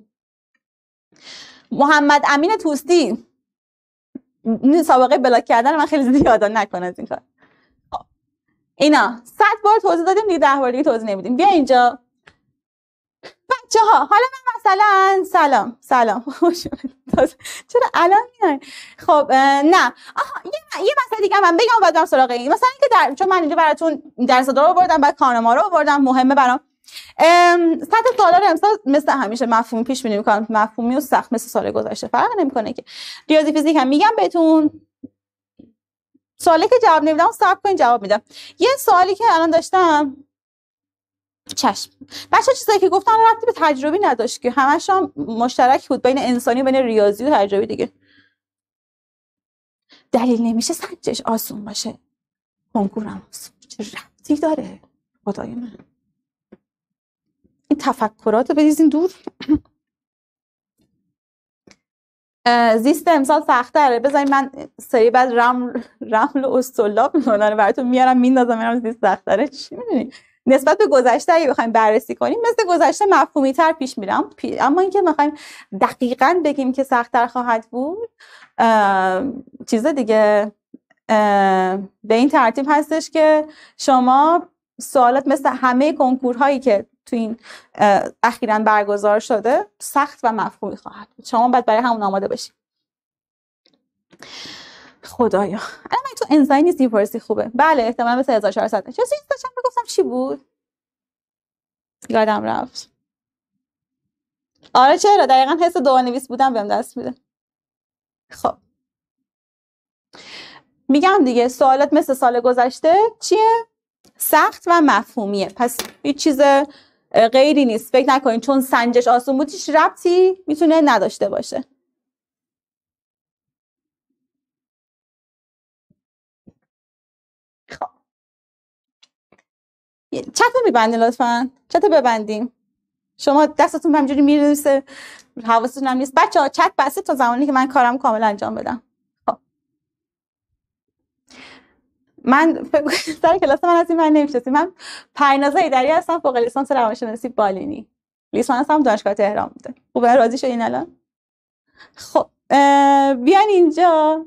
Speaker 1: محمد امین توستی سابقه بلاک کردن من خیلی زیاده، نکن از این کار. خب اینا صد بار توضیح دادیم دیگه، ده بار دیگه توضیح نمیدیم. بیا اینجا بچه ها، حالا من مثلا سلام سلام چرا الان میان؟ خب نه آها یه یه مسئله دیگه من بگم بعد برم سراغ این. مثلا اینکه در چون من اینجا براتون درس دارو آوردم، بعد کارنامه رو آوردم، مهمه برام. سطح سوالا رو امسال مثل همیشه مفهومی پیش بینی می‌کنم، مفهومی و سخت مثل سال گذشته فرق نمی‌کنه که. ریاضی فیزیک هم میگم بهتون، سوالی که جواب نمیدم صبر کنین جواب میدم. یه سوالی که الان داشتم، چشم بچه چیزایی که گفتم ربطی به تجربی نداشت که همش هم مشترک بود بین انسانی و بین ریاضی و تجربی دیگه. دلیل نمیشه سنجش آسون باشه، کنکورم آسون چه ربطی داره؟ خدای من این تفکرات رو بریزین دور. زیست امسال سخت‌تره. بذارید من سری بعد رمل رمل و استولاب میمونن براتون میارم میندازم میرم زیست سخت‌تره. چی می‌دونی نسبت به گذشته اگه بخوایم بررسی کنیم مثل گذشته مفهومی‌تر پیش میرم، اما اینکه بخوایم دقیقاً بگیم که سخت‌تر خواهد بود چیز دیگه به این ترتیب هستش که شما سوالات مثل همه کنکورهایی که تو این اخیراً برگزار شده سخت و مفهومی خواهد بود. شما باید برای همون آماده باشید. خدایا الان من تو انزای نیست میپرسی خوبه. بله احتمالاً مثل هزار و چهارصد. چه چیزی داشتم میگفتم چی بود؟ یادم رفت. آره چرا دقیقاً حس دعانویس بودم بهم دست میده. خب میگم دیگه سوالات مثل سال گذشته چیه؟ سخت و مفهومیه. پس هیچ چیز غیری نیست. فکر نکنید چون سنجش آسون بود هیچ ربطی میتونه نداشته باشه. خب چت رو میبندین لطفاً. چت رو ببندیم. شما دستتون همجوری میرسه حواستون هم نیست. بچه‌ها چت بسته تا زمانی که من کارم کامل انجام بدم. خب من سر کلاس من از این من نمی‌شناسید. من پریناز ایدری هستم، فوق لیسانس روانشناسی بالینی. لیسانس هم دانشگاه تهران بوده. خوبه راضی شدین الان؟ خب بیان اینجا.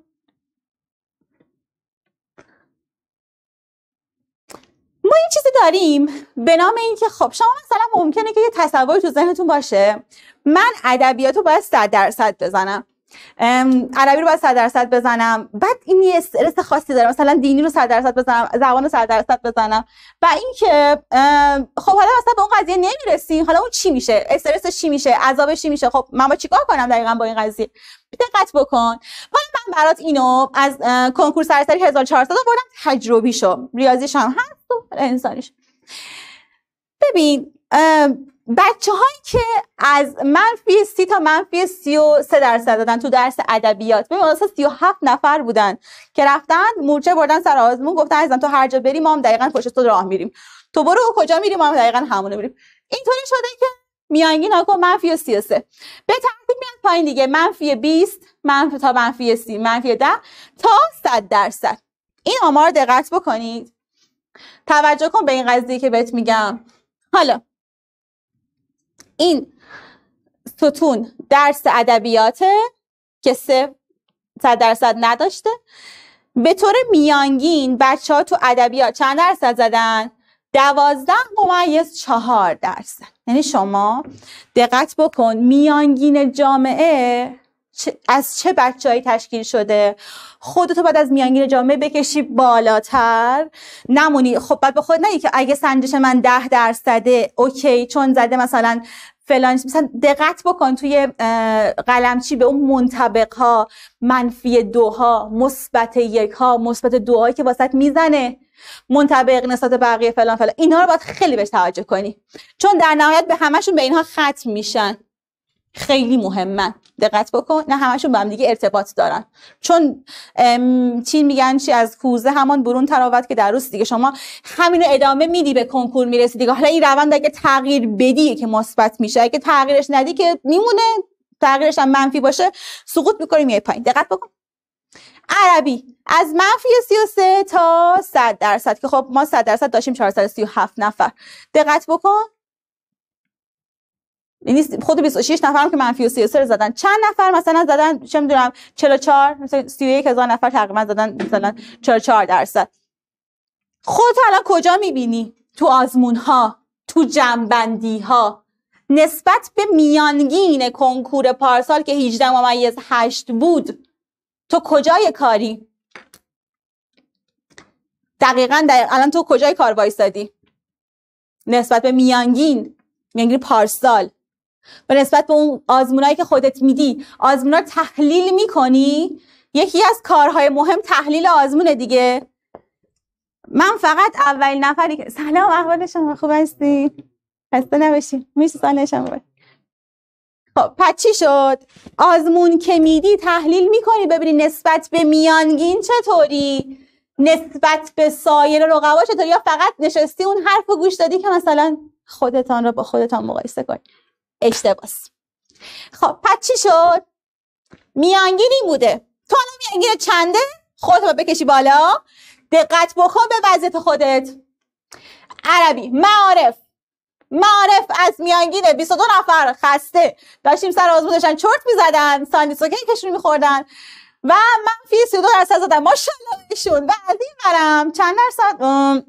Speaker 1: ما یه چیزی داریم به نام اینکه خب شما مثلا ممکنه که یه تصوری تو ذهنتون باشه من ادبیات رو باید صد درصد بزنم، عربی رو باید صد درصد بزنم، بعد این یه استرس خاصی داره مثلا دینی رو صد درصد بزنم، زبان رو صد درصد بزنم و اینکه خب حالا مثلا به اون قضیه نمیرسیم، حالا اون چی میشه؟ استرسش چی میشه؟ عذابش چی میشه؟ خب من با چیکار کنم دقیقاً با این قضیه؟ دقت بکن. حالا من برات اینو از کنکور سراسری هزار و چهارصد آوردم، تجربیشو، ریاضیش هم هست و انسانیش. ببین بچه هایی که از منفی سی تا منفی سی و سه درصد دادن تو درس ادبیات، ببین واسه سی و هفت نفر بودن که رفتن مورچه بردن سر آزمون، گفتن عزیزم تو هر جا بریم ما هم دقیقاً پشت تو راه میریم، تو برو کجا میریم ما هم دقیقاً همونو میریم. اینطوری شده که میانگین آقا منفی سی و سه به ترتیب میاد پایین دیگه، منفی بیست، منفی تا منفی سی، منفی ده تا صد درصد. این آمار دقت بکنید، توجه کن به این قضیه که بهت میگم. حالا این ستون درس ادبیاته که سه صد درصد نداشته. به طور میانگین بچه ها تو ادبیات چند درصد زدن؟ دوازده ممیز چهار درصد. یعنی شما دقت بکن میانگین جامعه از چه بچه‌هایی تشکیل شده، خودتو باید از میانگین جامعه بکشی بالاتر، نمونی خب بعد به خود نگی که اگه سنجش من ده درصده اوکی چون زده مثلا فلان. مثلا دقت بکن توی قلمچی به اون منطبق ها، منفی دو ها، مثبت یک ها، مثبت دو هایی که واسط میزنه، منطبق نسبت بقیه فلان فلان، اینا رو باید خیلی بهش توجه کنی چون در نهایت به همشون به اینها ختم میشن. خیلی مهمن، دقت بکن، نه همشون با هم دیگه ارتباط دارن. چون چی میگن چی از کوزه همان برون تراوت که در روز دیگه. شما همینو ادامه میدی به کنکور میرسی دیگه. حالا این روند اگه تغییر بدی که مثبت میشه، اگه تغییرش ندی که میمونه، تغییرش هم منفی باشه سقوط میکنی میای پایین. دقت بکن. عربی از منفی سی و سه تا صد درصد که خب ما صد درصد داشتیم چهارصد و سی و هفت نفر. دقت بکن یعنی خود بیست و شش نفرم که منفی سی و سه رو زدن، چند نفر مثلا زدن چه میدونم چهل و چهار، مثلا سی و یک هزار نفر تقریبا زدن مثلا چهل و چهار درصد. خودت الان کجا میبینی؟ تو آزمون ها، تو جمع‌بندی ها نسبت به میانگین کنکور پارسال که هجده ممیز هشت بود، تو کجای کاری؟ دقیقاً دقیقاً الان تو کجای کار وایسادی؟ نسبت به میانگین میانگین پارسال و نسبت به اون آزمونایی که خودت میدی، آزمونا رو تحلیل میکنی؟ یکی از کارهای مهم تحلیل آزمونه دیگه. من فقط اولین نفری که سلام احوال شما خوب هستی؟ خسته نباشی. میشه سال شما. خب پس چی شد؟ آزمون که میدی تحلیل میکنی ببینی نسبت به میانگین چطوری؟ نسبت به سایر رقبا چطوری؟ یا فقط نشستی اون حرف رو گوش دادی که مثلا خودتان رو با خودتان مقایسه کنی؟ اشتباس. خب پس چی شد؟ میانگین این بوده. تو الان میانگین چنده؟ خودت رو بکشی بالا، دقت بکن به وضعیت خودت. عربی معارف معارف از میانگین بیست و دو نفر خسته داشتیم سر آزمون داشتن چرت میزدن، ساندویچ و کیکشون میخوردن و منفی سی و دو درصد زدن. ماشاءالله بهشون. و از این برم چند درصد؟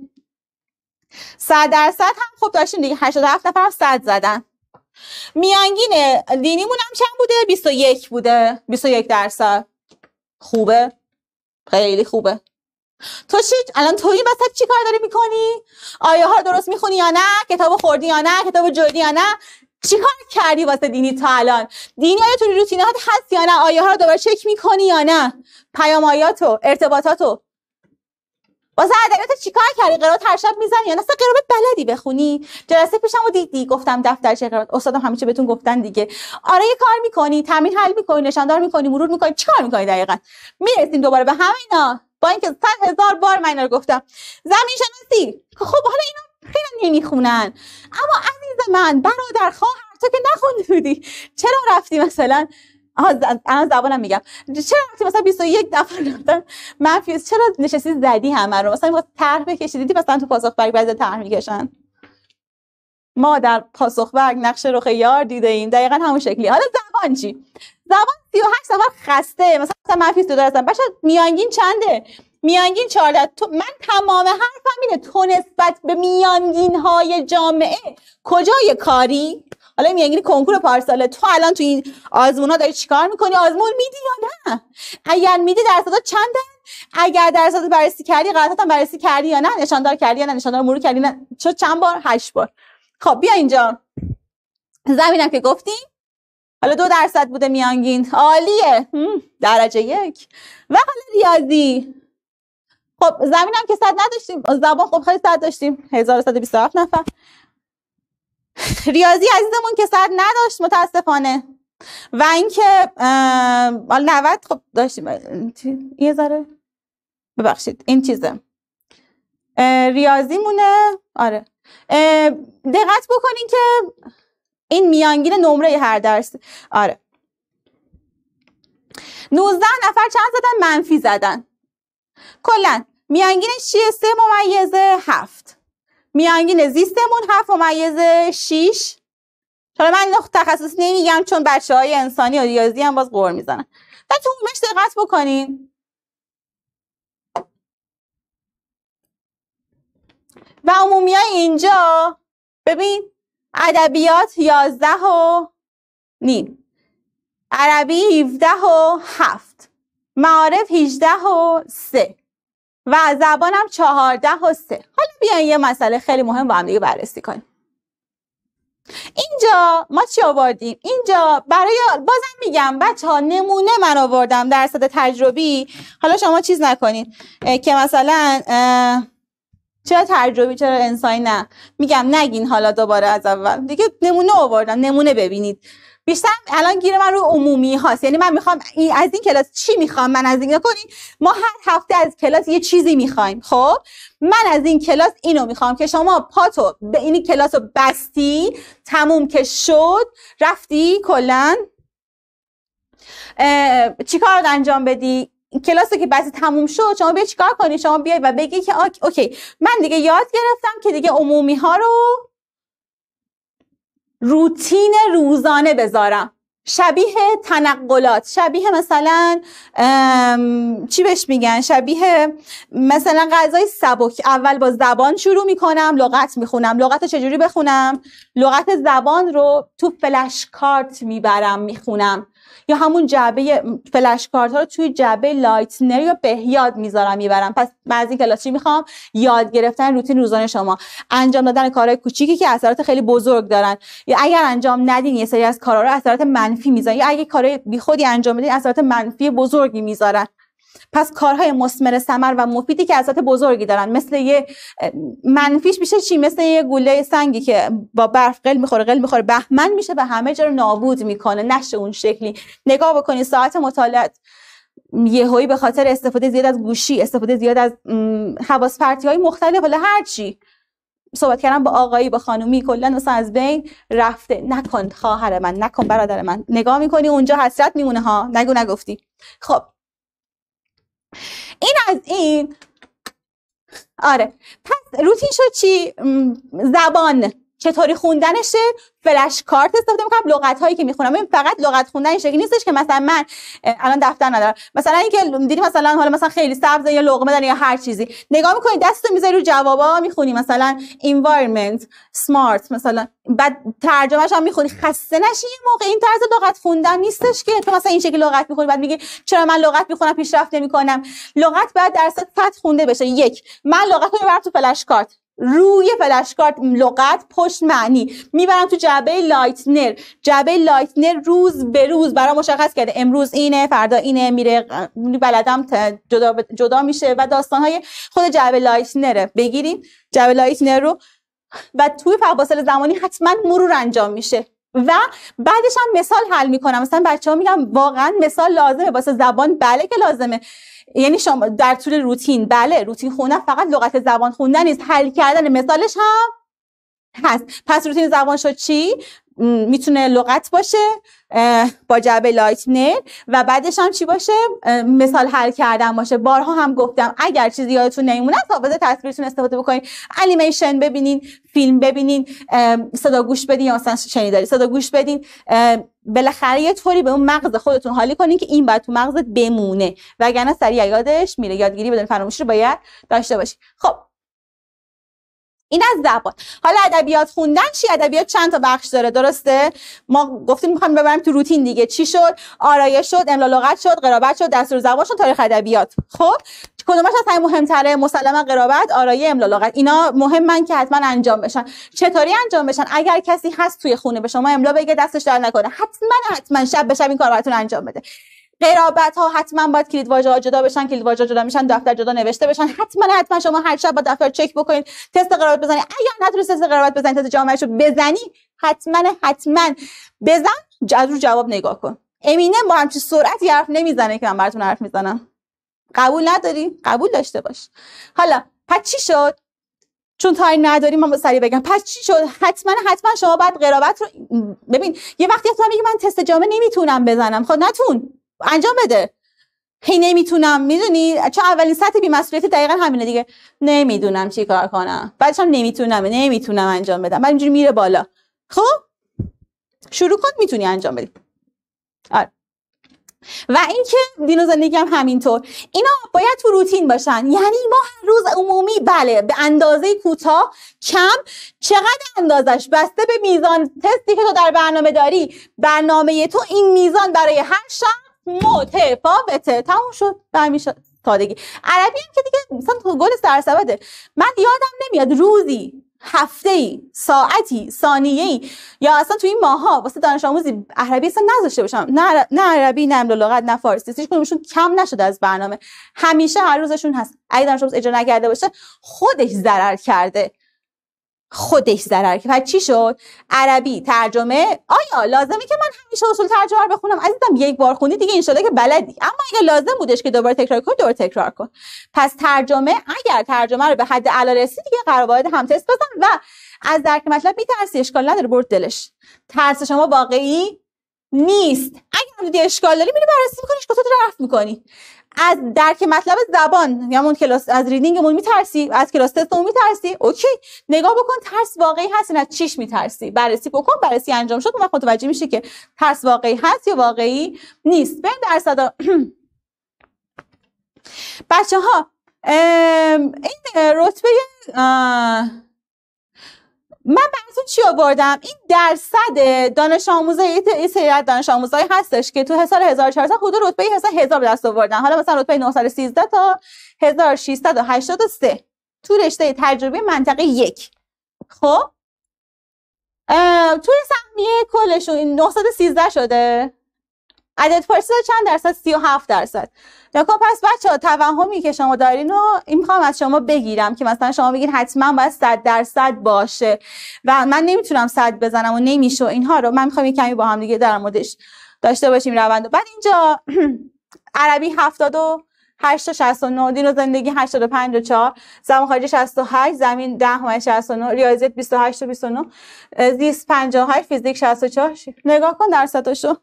Speaker 1: صد درصد هم خب داشتیم دیگه. هشتاد و هفت نفر هم صد زدن. میانگین دینیمون هم چند بوده؟ بیست و یک بوده. بیست و یک درصد. خوبه، خیلی خوبه. تو چی الان تو این وسط چی کار داری میکنی؟ آیه ها درست میخونی یا نه؟ کتاب خوردی یا نه؟ کتاب جلدی یا نه؟ چی کار کردی واسه دینی تا الان؟ دینی آیا تو روتینات هست یا نه؟ آیه ها رو دوباره چک میکنی یا نه؟ پیام آیاتو، ارتباطاتو. واسه ادبیات چیکار کردی؟ قرائت هر شب میزنی یا نه؟ اصلا قرائت بلدی بخونی؟ جلسه پیشمو دیدی گفتم دفترچه قرائت استادم همیشه بهتون گفتن دیگه. آره یه کار میکنی، تمرین حل میکنی، نشاندار میکنی، مرور میکنی، چیکار میکنی دقیقاً؟ میرسیم دوباره به همینا. با اینکه صد هزار بار من اینا رو گفتم. زمین شناسی خب حالا اینا خیلی نمیخونن، اما عزیز من برادر خواهر تو که نخونده بودی چرا رفتی مثلا الان زبانم میگم چرا رفتی مثلا بیست و یک نفر رفتن منفی، چرا نشستی زدی همه رو؟ مثلا میگفت طرح بکشید، دیدی مثلا تو پاسخ برگ بعضی طرح میکشن. ما در پاسخ برگ نقش رخ یار دیده ایم، دقیقاً همون شکلی. حالا زبان چی؟ زبان سی و هشت نفر خسته مثلا منفی سی و دو هستن. بچا میانگین چنده؟ میانگین چهارده. تو من تمام حرفم اینه تو نسبت به میانگین های جامعه کجای کاری؟ حالا میانگین کنکور پارساله تو الان تو این آزمونا داری چیکار میکنی؟ آزمون میدی یا نه؟ اگر میدی درصدات چنده؟ اگر درصدات بررسی کردی قطعاً هم بررسی کردی یا نه؟ نشاندار کردی یا نه؟ نشاندار مرور کردی نه؟ شد چند بار؟ هشت بار. خب بیا اینجا. زمینم که گفتیم حالا دو درصد بوده میانگین. عالیه. درجه یک. و حالا ریاضی. خب زمینم که صد نداشتیم، زبان خب خیلی صد داشتیم، هزار و صد و بیست و هفت نفر. ریاضی عزیزمون که صد نداشت متاسفانه. و اینکه نود خب داشتیم. یه ذره ببخشید این چیزه. ریاضی مونه. آره. دقت بکنین که این میانگین نمره هر درس. آره. نوزده نفر چند زدن؟ منفی زدن. کلا میانگینش چیه؟ سه ممیزه هفت. میانگین زیستمون هفت ممیزه شیش. حالا من تخصص نمیگم چون بچه های انسانی و ریاضی هم باز قور میزنن. و تو عمومش دقت بکنین. و عمومی های اینجا ببین ادبیات یازده و نیم، عربی هفده و هفت، معارف هجده و سه و زبانم چهارده و سه. حالا بیاین یه مسئله خیلی مهم با هم دیگه بررسی کنیم. اینجا ما چی آوردیم؟ اینجا برای بازم میگم بچه ها نمونه من آوردم درصد تجربی. حالا شما چیز نکنین که مثلا چرا تجربی چرا انسانی نه، میگم نگین حالا دوباره از اول دیگه. نمونه آوردم، نمونه ببینید. بیشتر الان گیر من رو عمومی هاست، یعنی من میخوام این از این کلاس چی میخوام من از این کنین. ما هر هفته از کلاس یه چیزی میخوایم. خب من از این کلاس اینو میخوام که شما پاتو به این کلاس رو بستی، تموم که شد رفتی کلا چی کار انجام بدی. کلاس که بس تموم شد شما بیا چیکار کنی؟ شما بیای و بگی که اوکی من دیگه یاد گرفتم که دیگه عمومی ها رو روتین روزانه بذارم، شبیه تنقلات، شبیه مثلا چی بهش میگن، شبیه مثلا غذای سبک. اول با زبان شروع میکنم، لغت میخونم. لغت رو چجوری بخونم؟ لغت زبان رو تو فلش کارت میبرم میخونم، یا همون جعبه فلش کارت ها رو توی جعبه لایتنر یا بهیاد میذارم میبرم. پس من از این کلاس چی میخوام؟ یاد گرفتن روتین روزانه شما، انجام دادن کارهای کوچیکی که اثرات خیلی بزرگ دارن، یا اگر انجام ندین یه سری از کارها رو اثرات منفی میذارن، یا اگه کارهای بیخودی انجام بدین اثرات منفی بزرگی میذارن. پس کارهای مثمر ثمر و مفیدی که اثرات بزرگی دارن، مثل یه منفیش میشه چی؟ مثل یه گوله سنگی که با برف قل میخوره قل میخوره بهمن میشه و همه جا رو نابود میکنه، نشه اون شکلی. نگاه بکنید ساعت مطالعات یهویی به خاطر استفاده زیاد از گوشی، استفاده زیاد از حواس پرتی های مختلف، ولی هر چی صحبت کردن با آقایی با خانومی کلا مثلا از بین رفته. نکن خواهر من، نکن برادر من، نگاه میکنی اونجا حسرت میمونه ها، نگو نگفتی. خب این از این. آره پس روتین شد چی؟ زبان چطوری خوندنشه، فلش کارت استفاده میکنم، لغت هایی که میخونم. این فقط لغت خوندن این شکلی نیستش که مثلا من الان دفتر ندارم، مثلا اینکه دیدی مثلا حالا مثلا خیلی سبز یا لقمه داره یا هر چیزی، نگاه میکنی دستو میذاری رو جوابا میخونی، مثلا environment smart مثلا، بعد ترجمهش هم میخونی، خسته نشی. یه موقع این طرز لغت خوندن نیستش که تو مثلا این شکلی لغت میخونی بعد میگی چرا من لغت میخونم پیشرفت نمیکنم. لغت باید در سطح خونده بشه. یک، من لغت رو میبرم تو فلش کارت، روی فلش کارت لغت پشت معنی میبرم تو جعبه لایتنر. جعبه لایتنر روز به روز برام مشخص کرده امروز اینه فردا اینه، میره بلدم جدا جدا میشه و داستانهای خود جعبه لایتنر بگیریم جعبه لایتنر رو و توی فاصله زمانی حتما مرور انجام میشه و بعدش هم مثال حل میکنم. مثلا بچه‌ها میگم واقعا مثال لازمه واسه زبان، بله که لازمه. یعنی شما در طول روتین، بله روتین خوندن فقط لغت زبان خوندن نیست، حل کردن مثالش هم هست. پس روتین زبان شد چی؟ میتونه لغت باشه با جعبه لایتنر و بعدش هم چی باشه؟ مثال حل کردن باشه. بارها هم گفتم اگر چیزی یادتون نمیمونه از حافظه تصویرتون استفاده بکنید، انیمیشن ببینین، فیلم ببینین، صدا گوش بدین یا مثلا شنیداری صدا گوش بدین، بالاخره یه طوری به اون مغز خودتون حالی کنین که این باید تو مغزت بمونه وگرنه سریع یادش میره. یادگیری بدون فراموشی رو باید داشته باشی. خب این از زبان. حالا ادبیات خوندن چی؟ ادبیات چند تا بخش داره، درسته؟ ما گفتیم میخوایم ببریم تو روتین دیگه. چی شد؟ آرایش شد، املا لغت شد، قرائت شد، دستور زبان شد، تاریخ ادبیات. خب کدومش از همین مهمتره؟ مسلما قرائت، آرایه، املا لغت. اینا مهمن که حتما انجام بشن. چطوری انجام بشن؟ اگر کسی هست توی خونه به شما املا بگه دستش در نکنه، حتما حتما شب به شب این کار براتون انجام بده. قرائت ها حتما باید کلید واژه ها جدا بشن، کلید واژه جدا میشن، دفتر جدا نوشته بشن. حتما حتما شما هر شب با دفتر چک بکنید، تست قرائت بزنید. اگر نتونید تست قرائت بزنید، تست جامعهشو بزنی، حتما حتما بزن، از رو جواب نگاه کن. امینم با همچین سرعتی حرف نمیزنه که من براتون حرف میزنم. قبول نداری؟ قبول داشته باش. حالا پس چی شد؟ چون تایم نداریم من سریع بگم. پس چی شد؟ حتما حتما شما باید قرائت رو ببین. یه وقتی تو میگی من تست جامعه نمیتونم بزنم، خب نتون، انجام بده. هی نمیتونم، میدونی چون اولین سطح بی‌مسئولیتی دقیقاً همینه دیگه. نمیدونم چی کار کنم، بعدش هم نمیتونم نمیتونم انجام بدم، بعد اینجوری میره بالا. خب شروع کن، میتونی انجام بدی. آره. و اینکه دین و زندگی هم همینطور، اینا باید تو روتین باشن. یعنی ما هر روز عمومی بله به اندازه کوتاه کم، چقدر اندازش بسته به میزان تستی که تو در برنامه داری. برنامه تو این میزان برای هر شب متفاوته. تموم شد به همین سادگی. عربی هم که دیگه مثلا گل سرسبده. من یادم نمیاد روزی، هفته‌ای، ساعتی، ثانیه‌ای یا اصلا تو این ماها واسه دانش آموزی عربی اصلا نذاشته باشم. نه نه عربی، نه املا لغت، نه فارسی. هیچ کدومشون کم نشده از برنامه. همیشه هر روزشون هست. اگه دانش آموز اجرا نکرده باشه خودش ضرر کرده. خودش ضرر کرد. پس چی شد؟ عربی ترجمه. آیا لازمه که من همیشه اصول ترجمه رو بخونم؟ عزیزم یک بار خوندی دیگه ان شاءالله که بلدی. اما اگه لازم بودش که دوباره تکرار کنی، دوباره تکرار کن. پس ترجمه، اگر ترجمه رو به حد اعلی رسید دیگه قواعد هم تست بزن و از درک مطلب میترسی، اشکال نداره، برد دلش. ترس شما واقعی نیست. اگه دیگه اشکال داری میری بررسی میکنی، اشکالات رو رفع میکنی. از درک مطلب زبان یا اون کلاس از ریدینگمون میترسی، از کلاس تستمون میترسی، اوکی، نگاه بکن ترس واقعی هست نه چیش میترسی، بررسی بکن، بررسی انجام شد، اون وقت متوجه میشی که ترس واقعی هست یا واقعی نیست. بریم درصد. بچه‌ها این رتبه من براتون چی آوردم؟ این درصد دانش آموزای این سری دانش آموزایی هستش که تو سال هزار و چهارصد حدود رتبه هزار به دست آوردن. حالا مثلا رتبه نهصد و سیزده تا هزار و ششصد و هشتاد و سه تو رشته تجربی منطقه یک. خب توی سهمیه کلشون این نهصد و سیزده شده. عدد فارسی چند درصد؟ سی و هفت درصد. نکن پس بچه‌ها توهمی که شما دارین رو این میخوام از شما بگیرم که مثلا شما بگین حتما باید صد درصد باشه و من نمیتونم صد بزنم و نمیشه اینها رو. من میخوام یک کمی با هم دیگه در موردش داشته باشیم روند. بعد اینجا عربی هفتاد و هشت تا شصت و نه، دین و زندگی هشتاد و پنج و چهار، زبان خارجی شصت و هشت، زمین ده و شصت و نه، ریاضیات بیست و هشت و بیست و نه، زیست پنجاه و هشت، فیزیک شصت و چهار. نگاه کن درصدشو.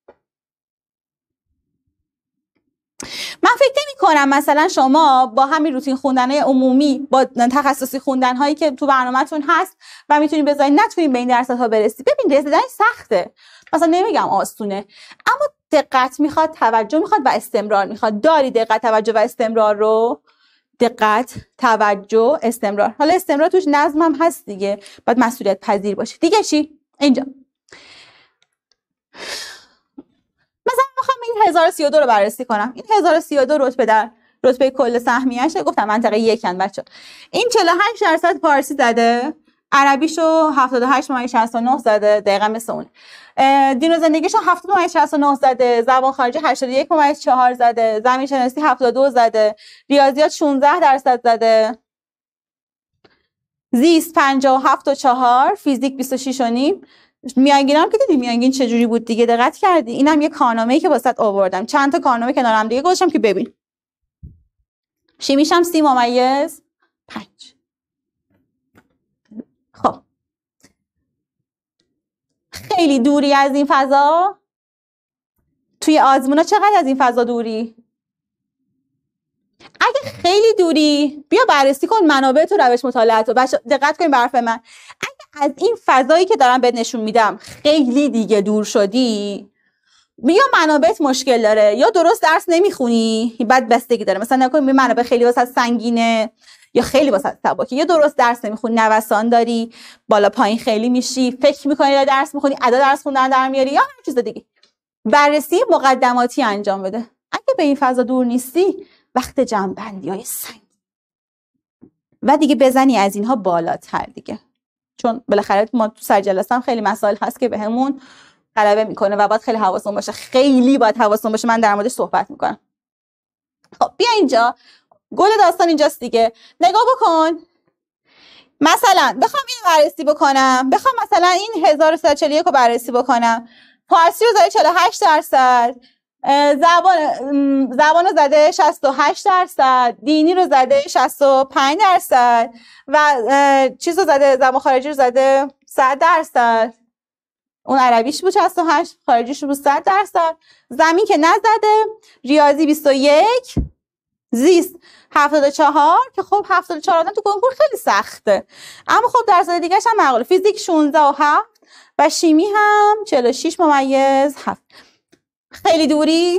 Speaker 1: من فکر نمی کنم مثلا شما با همین روتین خوندنهای عمومی با تخصصی خوندنهایی که تو برنامه‌تون هست و میتونی بذارید نتونید به این درصدها برسی. ببین رسیدن سخته، مثلا نمیگم آسونه، اما دقت میخواد، توجه میخواد و استمرار میخواد. داری دقت، توجه و استمرار رو؟ دقت، توجه، استمرار. حالا استمرار توش نظم هم هست دیگه، باید مسئولیت پذیر باشی. دیگه چی؟ اینجا مثلا میخوام این هزار و سی و دو رو بررسی کنم. این هزار و سی و دو رتبه در رتبه کل سهمیه‌شه، گفتم منطقه یکن بچه. این چهل و هشت درصد فارسی زده، عربیشو هفتاد و هشت و شصت و نه زده، دقیقاً مثل اون. دین و زندگیشو هفتاد و شصت و نه زده، زبان خارجی هشتاد و یک و چهار زده، زمین شناسی هفتاد و دو زده، ریاضیات شانزده درصد زده، زیست پنجاه و هفت و چهار، فیزیک بیست و شش و نیم. میانگینم که دیدی میانگین چجوری بود دیگه، دقت کردی؟ اینم یه کارنامه‌ای که واسط آوردم، چند تا کارنامه کنارم دیگه گذاشتم که ببین. شیمیشم سی ممیز پنج. خب خیلی دوری از این فضا، توی آزمونا چقدر از این فضا دوری؟ اگه خیلی دوری بیا بررسی کن منابع تو، روش مطالعه تو. بچه دقت کنین به حرف من، اگه از این فضایی که دارم بهت نشون میدم خیلی دیگه دور شدی، یا منابعت مشکل داره یا درست درس نمیخونی، بعد بستگی داره. مثلا نکن منابع خیلی واسه سنگینه یا خیلی واسه سبکه، یا درست درس نمیخونی، نوسان داری، بالا پایین خیلی میشی، فکر میکنی یا درس میخونی، ادا درس خوندن در میاری، یا هر چیز دیگه. بررسی مقدماتی انجام بده. اگه به این فضا دور نیستی، وقت جمع‌بندی‌های سنگ و دیگه بزنی از اینها بالاتر دیگه، چون بالاخره ما تو سر جلسه هم خیلی مسائل هست که بهمون غلبه میکنه و باید خیلی حواسمون باشه، خیلی باید حواسمون باشه. من در موردش صحبت میکنم. خب بیا اینجا، گل داستان اینجاست دیگه. نگاه بکن، مثلا بخوام اینو بررسی بکنم، بخوام مثلا این هزار و سیصد و چهل و یک رو بررسی بکنم، فارسی رو زده چهل و هشت درصد، زبان زبان رو زده شصت و هشت درصد، دینی رو زده شصت و پنج درصد و چیز رو زده، زبان خارجی رو زده صد درصد. اون عربیش بود شصت و هشت، خارجیش بود صد درصد. زمین که نزده، ریاضی بیست و یک، زیست هفتاد و چهار که خب هفتاد و چهار آدم تو کنکور خیلی سخته، اما خب درصد دیگه‌ش هم معقوله. فیزیک شانزده و هفت و شیمی هم چهل و شش ممیز هفت. خیلی دوری،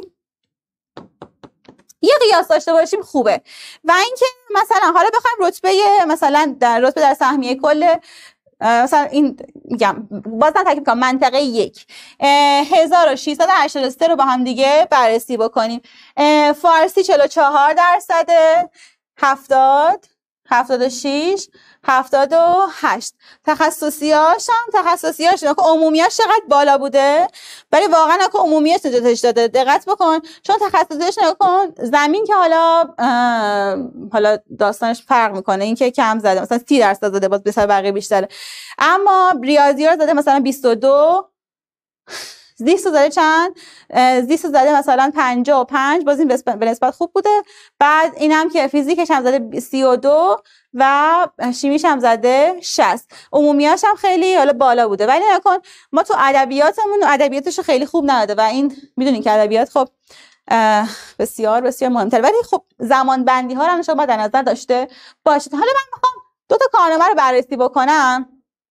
Speaker 1: یه قیاس داشته باشیم خوبه. و اینکه مثلا حالا بخوایم رتبه مثلا در رتبه در سهمیه کل، مثلا این میگم بازم تکلیف کنم، منطقه یک هزار و ششصد و هشتاد و سه رو با هم دیگه بررسی بکنیم. فارسی چهل و چهار درصد، هفتاد، هفتاد و شش، هفتاد و هشت. تخصصیاش هم تخصصیاش که عمومیاش چقدر بالا بوده، ولی واقعا که عمومیاش نجاتش داده. دقت بکن، چون تخصصیاش نگاه کن. زمین که حالا حالا داستانش فرق میکنه، این که کم زده مثلا سی درصد زده، باز بسیار بقیه بیشتره، اما ریاضی رو زده مثلا بیست و دو، زیست رو زده چند؟ زیست رو زده مثلا پنجاه و پنج، باز این به نسبت خوب بوده. بعد اینم که فیزیکش هم زده سی و دو و شیمیش هم زده شصت. عمومیاش هم خیلی حالا بالا بوده، ولی نکن ما تو ادبیاتمون ادبیاتش خیلی خوب نداده و این میدونین که ادبیات خب بسیار بسیار مهمتره، ولی خب زمان بندی ها رو شما در نظر داشته باشید. حالا من میخوام دو تا کارنامه رو بررسی بکنم.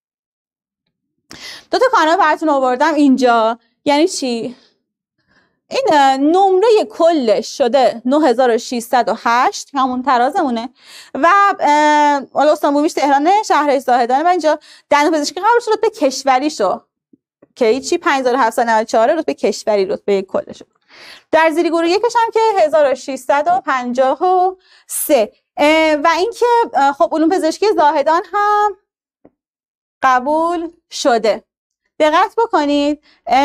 Speaker 1: دو تا کارنامه براتون آوردم اینجا. یعنی چی؟ این نمره کلش شده نه هزار و ششصد و هشت، همون ترازمونه، و حالا استان بومیش تهرانه، شهر زاهدانه، و اینجا دندانپزشکی قبول شد رتبه کشوری شو که چی پنج هزار و هفتصد و نود و چهار رتبه کشوری، رتبه کلش. در زیر گروه یکش هم که هزار و ششصد و پنجاه و سه. و اینکه خب علوم پزشکی زاهدان هم قبول شده. دقت بکنید،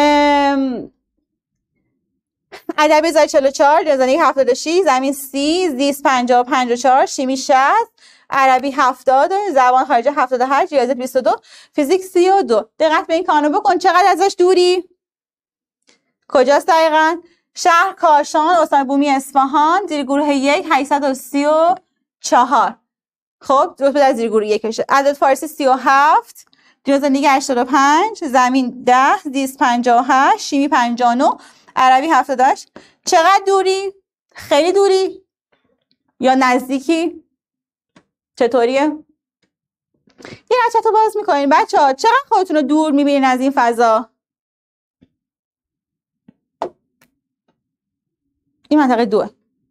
Speaker 1: ادبی زای چهل و چهار، ریاضی هفتاد و شش، زمین سی، زیست پنجاه و پنج و چهار، شیمی شصت، عربی هفتاد، زبان خارجی هفتاد و هشت، ریاضیات بیست و دو، فیزیک سی و دو. دقت به این کانو بکن، چقدر ازش دوری؟ کجاست دقیقاً؟ شهر کاشان، استان بومی اصفهان، زیرگروه یک هشتصد و سی و چهار. خب رتبه در زیرگروه یکشه. عدد فارسی سی و هفت، جنوب زندگی هشتاد و پنج، زمین ده، زیست پنجاه و هشت، شیمی پنجاه و نه، عربی هفتاد و هشت. چقدر دوری؟ خیلی دوری یا نزدیکی؟ چطوریه؟ یه چت رو باز میکنین بچه ها. چقدر خودتون رو دور میبینین از این فضا؟ این منطقه دوه.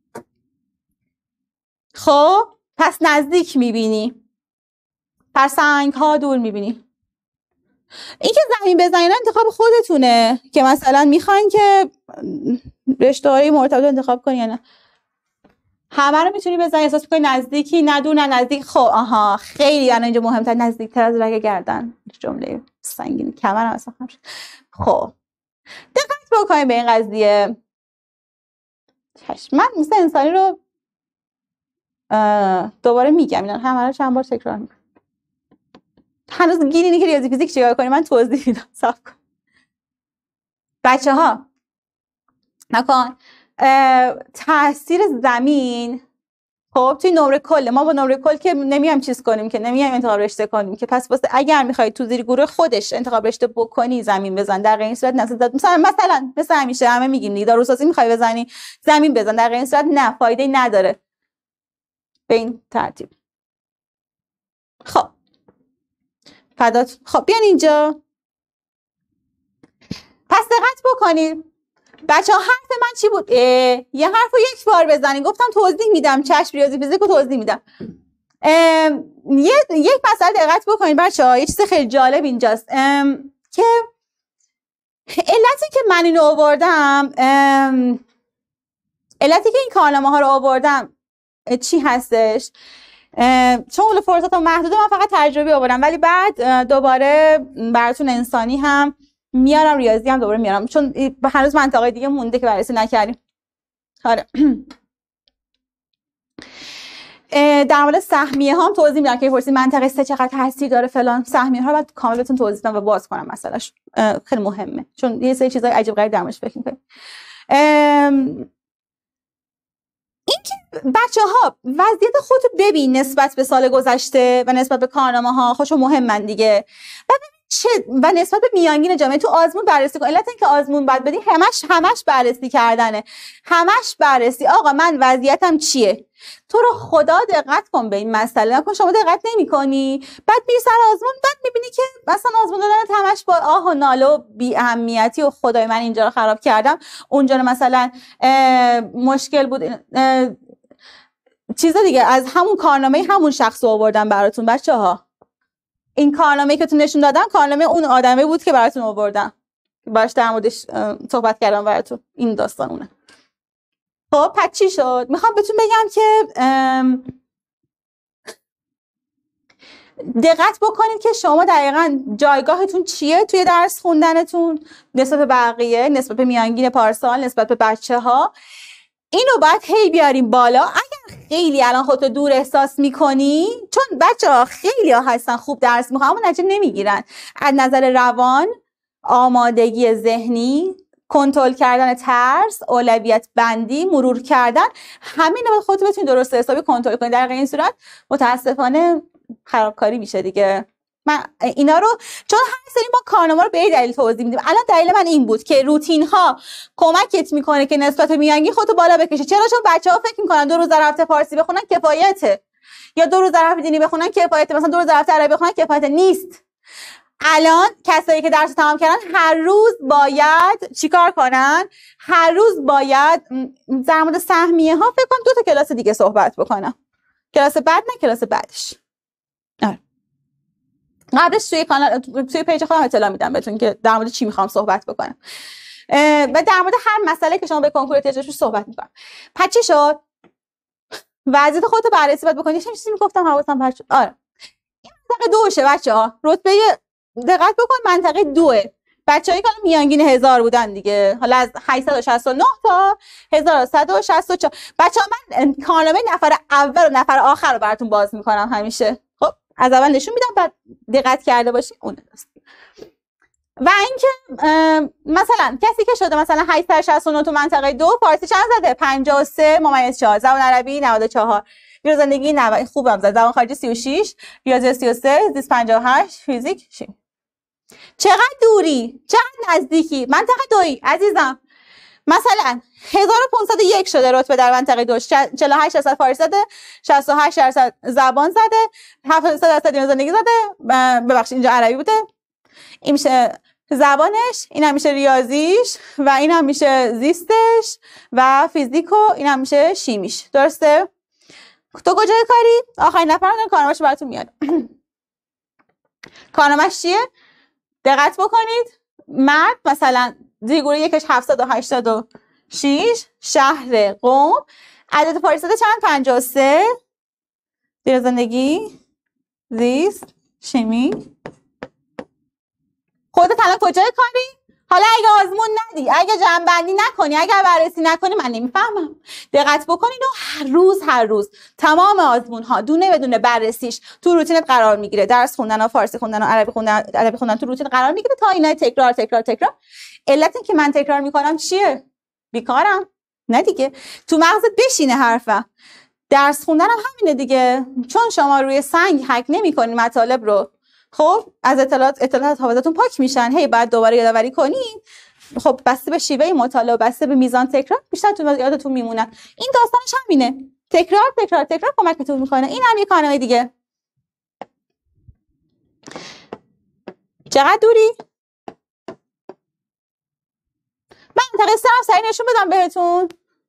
Speaker 1: خب پس نزدیک میبینی، پس سنگ ها دور میبینی. این که زمین بزنین انتخاب خودتونه که مثلا میخواین که رشته های مرتبط انتخاب کنی یا نه. همه رو میتونی بزنی، احساس میکنی نزدیکی، نه دور نه نزدیک. خب آها خیلی الان اینجا مهمتر، نزدیکتر از رگ گردن. جمله سنگین کمرم اصلا خمش. خب دقت بکنید به این قضیه. من مثل انسانی رو دوباره میگم، اینا همه رو چند بار تکرار میکنم. هنوز گیرینی که ریاضی فیزیک چیکار کنی من توضیح میدم. صبر کن بچه ها، نکن تاثیر زمین. خب توی نمره کل ما با نمره کل که نمیایم چیز کنیم، که نمیایم انتخاب رشته کنیم که. پس واسه اگر میخوای تو زیر گروه خودش انتخاب رشته بکنی زمین بزن. در غیر این صورت نصد مثلا مثلا مثل همیشه همه میگیم دیگه داروسازی میخوای بزنی زمین بزن. در غیر این صورت نه، فایده نداره به این ترتیب. خب فدات. خب بیان اینجا پس دقت بکنید بچه ها. حرف من چی بود؟ یه حرف رو یک بار بزنید. گفتم توضیح میدم، چشم ریاضی فیزیک رو توضیح میدم. یه یک مسئله دقت بکنید بچه ها. یه چیز خیلی جالب اینجاست که علتی که من اینو آوردم، علتی که این کارنامه ها رو آوردم چی هستش؟ چون فرصت محدوده من فقط تجربی آوردم، ولی بعد دوباره براتون انسانی هم میارم، ریاضی هم دوباره میارم، چون هنوز منطقه دیگه مونده که بررسی نکردیم. آره در مورد سهمیه ها هم توضیح میدم که پرسید منطقه سه چقدر تاثیر داره فلان. سهمیه ها رو بعد کامل بهتون توضیح بدم و باز کنم مسئلهش. خیلی مهمه چون یه سری چیزای عجیب غریب درمش فکر می‌کنیم. این که بچه ها وضعیت خودتو ببین نسبت به سال گذشته و نسبت به کارنامه ها خودشو مهمن دیگه. و چه و نسبت به میانگین جامعه تو آزمون بررسی کن. علت اینکه آزمون بعد بدی همش همش بررسی کردنه، همش بررسی. آقا من وضعیتم چیه؟ تو رو خدا دقت کن به این مسئله. نکن شما دقت نمی‌کنی، بعد میری سر آزمون، بعد می‌بینی که مثلا آزمون دادن همش با آه و ناله و بی اهمیتی و خدای من اینجا رو خراب کردم، اونجا رو مثلا مشکل بود، چیز دیگه. از همون کارنامه همون شخص رو آوردم براتون بچه‌ها. این کارنامه‌ای که تو نشون دادم کارنامه اون آدمه بود که براتون آوردم، باش در موردش صحبت کردم براتون. این داستان اونه. خب پس چی شد؟ میخوام بهتون بگم که دقت بکنید که شما دقیقاً جایگاهتون چیه توی درس خوندنتون نسبت به بقیه، نسبت به میانگین پارسال، نسبت به بچه‌ها. اینو باید هی بیاریم بالا. اگر خیلی الان خودتو دور احساس میکنی، چون بچه‌ها خیلی ها هستن خوب درس میخوان اما نتیجه نمیگیرن، از نظر روان، آمادگی ذهنی، کنترل کردن ترس، اولویت بندی، مرور کردن، همین رو خودتون بتونید درست حسابی کنترل کنید. در غیر این صورت متاسفانه خرابکاری میشه دیگه. من اینا رو چون هر سری ما کارنامه رو به این دلیل توضیح میدیم. الان دلیل من این بود که روتین ها کمکت میکنه که نسبت میانگین خودتو بالا بکشی. چرا؟ چون بچه‌ها فکر میکنن دو روز در هفته فارسی بخونن کفایته، یا دو روز در هفته دینی بخونن کفایته، مثلا دو روز در هفته عربی بخونن کفایته. نیست. الان کسایی که درس تمام کردن هر روز باید چیکار کنن؟ هر روز باید در مورد سهمیه ها فکر کنم دو تا کلاس دیگه صحبت بکنم. کلاس بعد نه کلاس بعدش. آره. قبلش توی کانال توی پیج خودم اطلاع میدم بهتون که در مورد چی میخوام صحبت بکنم. و در مورد هر مسئله که شما به کنکور احتیاجش صحبت میکنم. پس چی شد؟ وضعیت خودت رو بررسی باید بکنی. چه چیزی میگفتم حواسم پرت شد. آره. این منطقه دوشه بچه‌ها. رتبه دقت بکن منطقه دوه. بچه‌ای که میانگین هزار بودن دیگه. حالا از هشتصد و شصت و نه تا هزار و صد و شصت و چهار. بچه‌ها من کارنامه نفر اول و نفر آخر رو براتون باز میکنم همیشه. خب از اول نشون میدم بعد دقت کرده باشین. اون و اینکه مثلا کسی که شده مثلا هشتصد و شصت و نه تو منطقه دو، فارسی چند زده؟ پنجاه و سه ممیز چهار، زبان عربی نود و چهار، بیرون زندگی نود، خوبم زد، زبان خارجی سی و شش، ریاضی سی و سه، زیست پنجاه و هشت، فیزیک شیم. چقدر دوری؟ چقدر نزدیکی؟ منطقه دویی عزیزم. مثلا هزار و پانصد و یک شده رتبه در منطقه دو، چهل و هشت درصد فارسی زده، شصت و هشت درصد زبان زده، هفتاد و سه درصد بیرون زندگی زده، ببخشید اینجا عربی بوده. این میشه زبانش، این هم میشه ریاضیش و این هم میشه زیستش و فیزیک و این هم میشه شیمیش. درسته؟ تو کجای کاری؟ آخرین نفر کارنامه‌اش براتون میاد. کارنامه‌اش چیه؟ دقت بکنید. مرد مثلا دیگوره یکش هفتصد و هشتاد و شش، شهر قم، عدد فارسی زده چند؟ پنجاه و سه، دیر زندگی، زیست، شیمی. خودت الان کجای کاری؟ حالا اگه آزمون ندی، اگه جمع‌بندی نکنی، اگه بررسی نکنی من نمیفهمم. دقت بکنید و هر روز هر روز تمام آزمون ها دونه بدونه بررسیش تو روتینت قرار میگیره. درس خوندن و فارسی خوندن و عربی خوندن، ادبی خوندن تو روتین قرار میگیره تا اینا تکرار تکرار تکرار. علت این که من تکرار میکنم چیه؟ بیکارم؟ نه دیگه. تو مغزت بشینه حرفم. درس خوندن هم همینه دیگه. چون شما روی سنگ حک نمی‌کنین مطالب رو، خب از اطلاعات اطلاعات حافظتون پاک میشن، هی بعد دوباره یادآوری کنین. خب بسته به شیوه مطالعه، بسته به میزان تکرار بیشتر تو یادتون میمونن. این داستانش همینه. تکرار تکرار تکرار کمکتون میکنه. این هم یه کارنامه دیگه. چقدر دوری؟ منطقه سه هم سریع نشون بدم بهتون.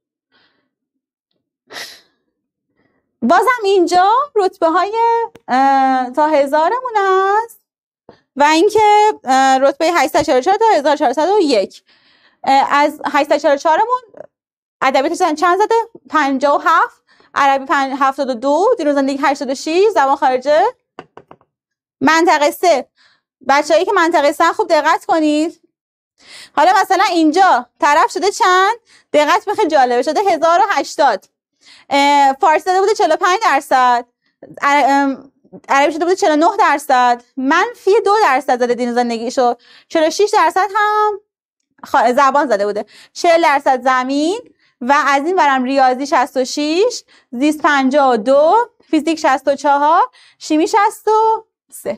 Speaker 1: بازم اینجا رتبه های تا هزارمون هست و اینکه رتبه هشتصد و چهل و چهار تا هزار و چهارصد و یک. از هشتصد و چهل و چهار مون ادبیات چند زده؟ پنجاه و هفت، عربی هفتاد و دو، دیر زندگی هشتاد و شش، زبان خارجه. منطقه سه، بچه‌هایی که منطقه سه خوب دقت کنید. حالا مثلا اینجا طرف شده چند؟ دقت بخیر جالبه، شده هزار و هشتاد. فارسی داده بوده چهل و پنج درصد، عربی شده بوده چهل و نه درصد، منفی دو درصد زده دین زندگیشو، چهل و شش درصد هم زبان زده بوده، چهل درصد زمین و از این برم ریاضی شصت و شش، زیست پنجاه و دو، فیزیک شصت و چهار، شیمی شصت و سه.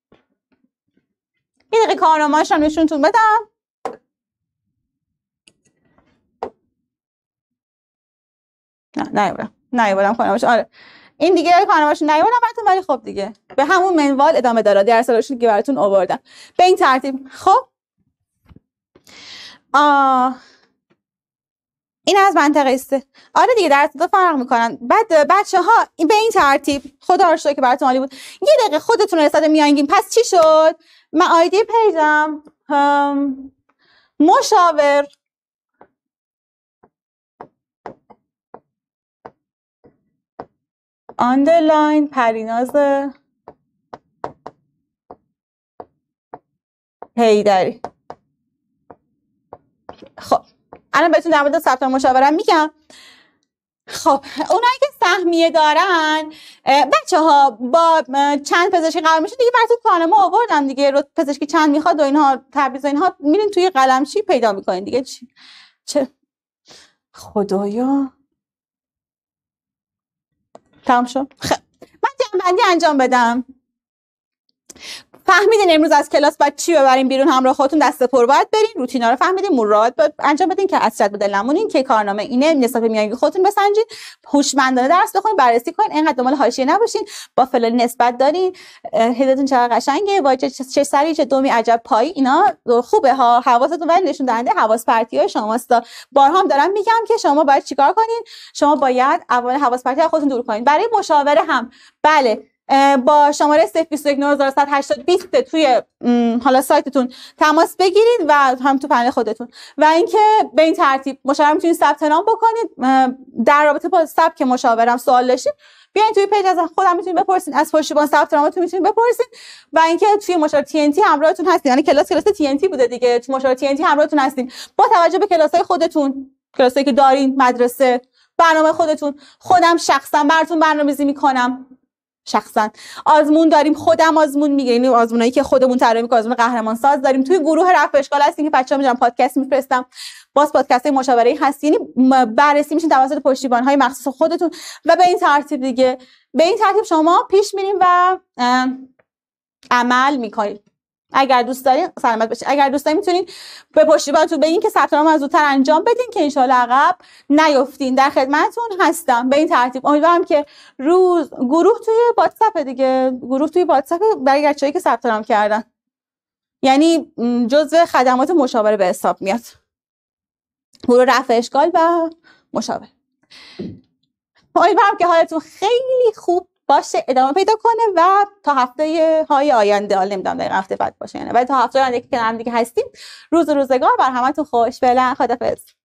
Speaker 1: این دقیقه کارنامه‌اش هم نشونتون بدم. نه نیبرم نیبرم کارنامه‌اش. آره این دیگه کارنامه‌اش نیبرم براتون، ولی خب دیگه به همون منوال ادامه داره. درس‌هاشون که براتون آوردم به این ترتیب. خب آه این از منطقه سه. آره دیگه درس‌ها فرق میکنن. بعد بچه‌ها به این ترتیب خدا رو شکر که براتون عالی بود. یه دقیقه خودتون رو حساب میانگین. پس چی شد؟ من آیدی پیجم مشاور آندرلاین پریناز حیدری. خب الان بهتون در مورد ثبت مشاورم میگم. خب اونایی که سهمیه دارن بچه ها با چند پزشکی قرار میشه دیگه، براتون کارنامه آوردم دیگه. رو پزشکی چند میخواد و اینها، تبریز و اینها میرین توی قلمچی پیدا میکنین دیگه. چی؟ چه خدایا تمام شد. خب من جمع‌بندی انجام بدم. فهمیدین امروز از کلاس باید چی ببرین بیرون؟ همراه خودتون دست پر باید برین. روتینا رو فهمیدین، مراجعات انجام بدین که اصرت به دل نمونین که کارنامه اینه، نسبت میانگین خودتون بسنجین، هوشمندانه درس بخونین، بررسی کنین، اینقدر دنبال حاشیه نباشین، با فلانی نسبت دارین، هدتون چقدر قشنگه، وای چه چه سری چه دومی عجب پایی، اینا خوبه ها. حواستون ولی نشون دهنده حواس پرتیای شماست. بارها هم دارم میگم که شما باید چیکار کنین؟ شما باید اول حواس پرتی خودتون دور کنین. برای مشاوره هم بله با شماره صفر بیست و یک نه هزار و صد و هشتاد بیست توی حالا سایتتون تماس بگیرید و هم تو پنل خودتون. و اینکه به این ترتیب مشاوره میتونید ثبت نام بکنید. در رابطه با سبک مشاورم سوال داشتید بیاین توی پیج از خودم میتونید بپرسین، از پشتیبان ثبت نامتون میتونید بپرسین. و اینکه توی مشاوره تی ان تی همراهتون هستین، یعنی کلاس کلاس تی ان تی بوده دیگه، تو مشاوره تی ان تی همراهتون هستین با توجه به کلاسای خودتون، کلاسایی که دارین، مدرسه، برنامه خودتون. خودم شخصا براتون برنامه‌ریزی میکنم شخصا آزمون داریم، خودم آزمون میگیریم، آزمونایی که خودمون طراحی می‌کنیم، آزمون قهرمان ساز داریم. توی گروه رفع اشکال هستیم که بچه‌ها می‌دونن پادکست میفرستم، باز پادکست مشاوره‌ای هست، یعنی بررسی میشین توسط پشتیبان‌های مخصوص خودتون و به این ترتیب دیگه به این ترتیب شما پیش میریم و عمل میکنید. اگر دوست دارین سلامت باشید. اگر دوست دارین میتونین به پشتیبانتون بگین که ثبت نام زودتر انجام بدین که انشالله عقب نیفتین. در خدمتتون هستم. به این ترتیب امیدوارم که روز گروه توی واتساپ دیگه، گروه توی واتساپ برای بچه‌ای که ثبت نام کردن، یعنی جزء خدمات مشاوره به حساب میاد. گروه رفع اشکال و مشاوره. امیدوارم که حالتون خیلی خوب باشه، ادامه پیدا کنه و تا هفته های آینده، حالا نمیدونم دقیقاً هفته بعد باشه یعنی، ولی تا هفته آینده که کنار هم دیگه هستیم، روز روزگار بر همتون خوش. فعلا خدافظ.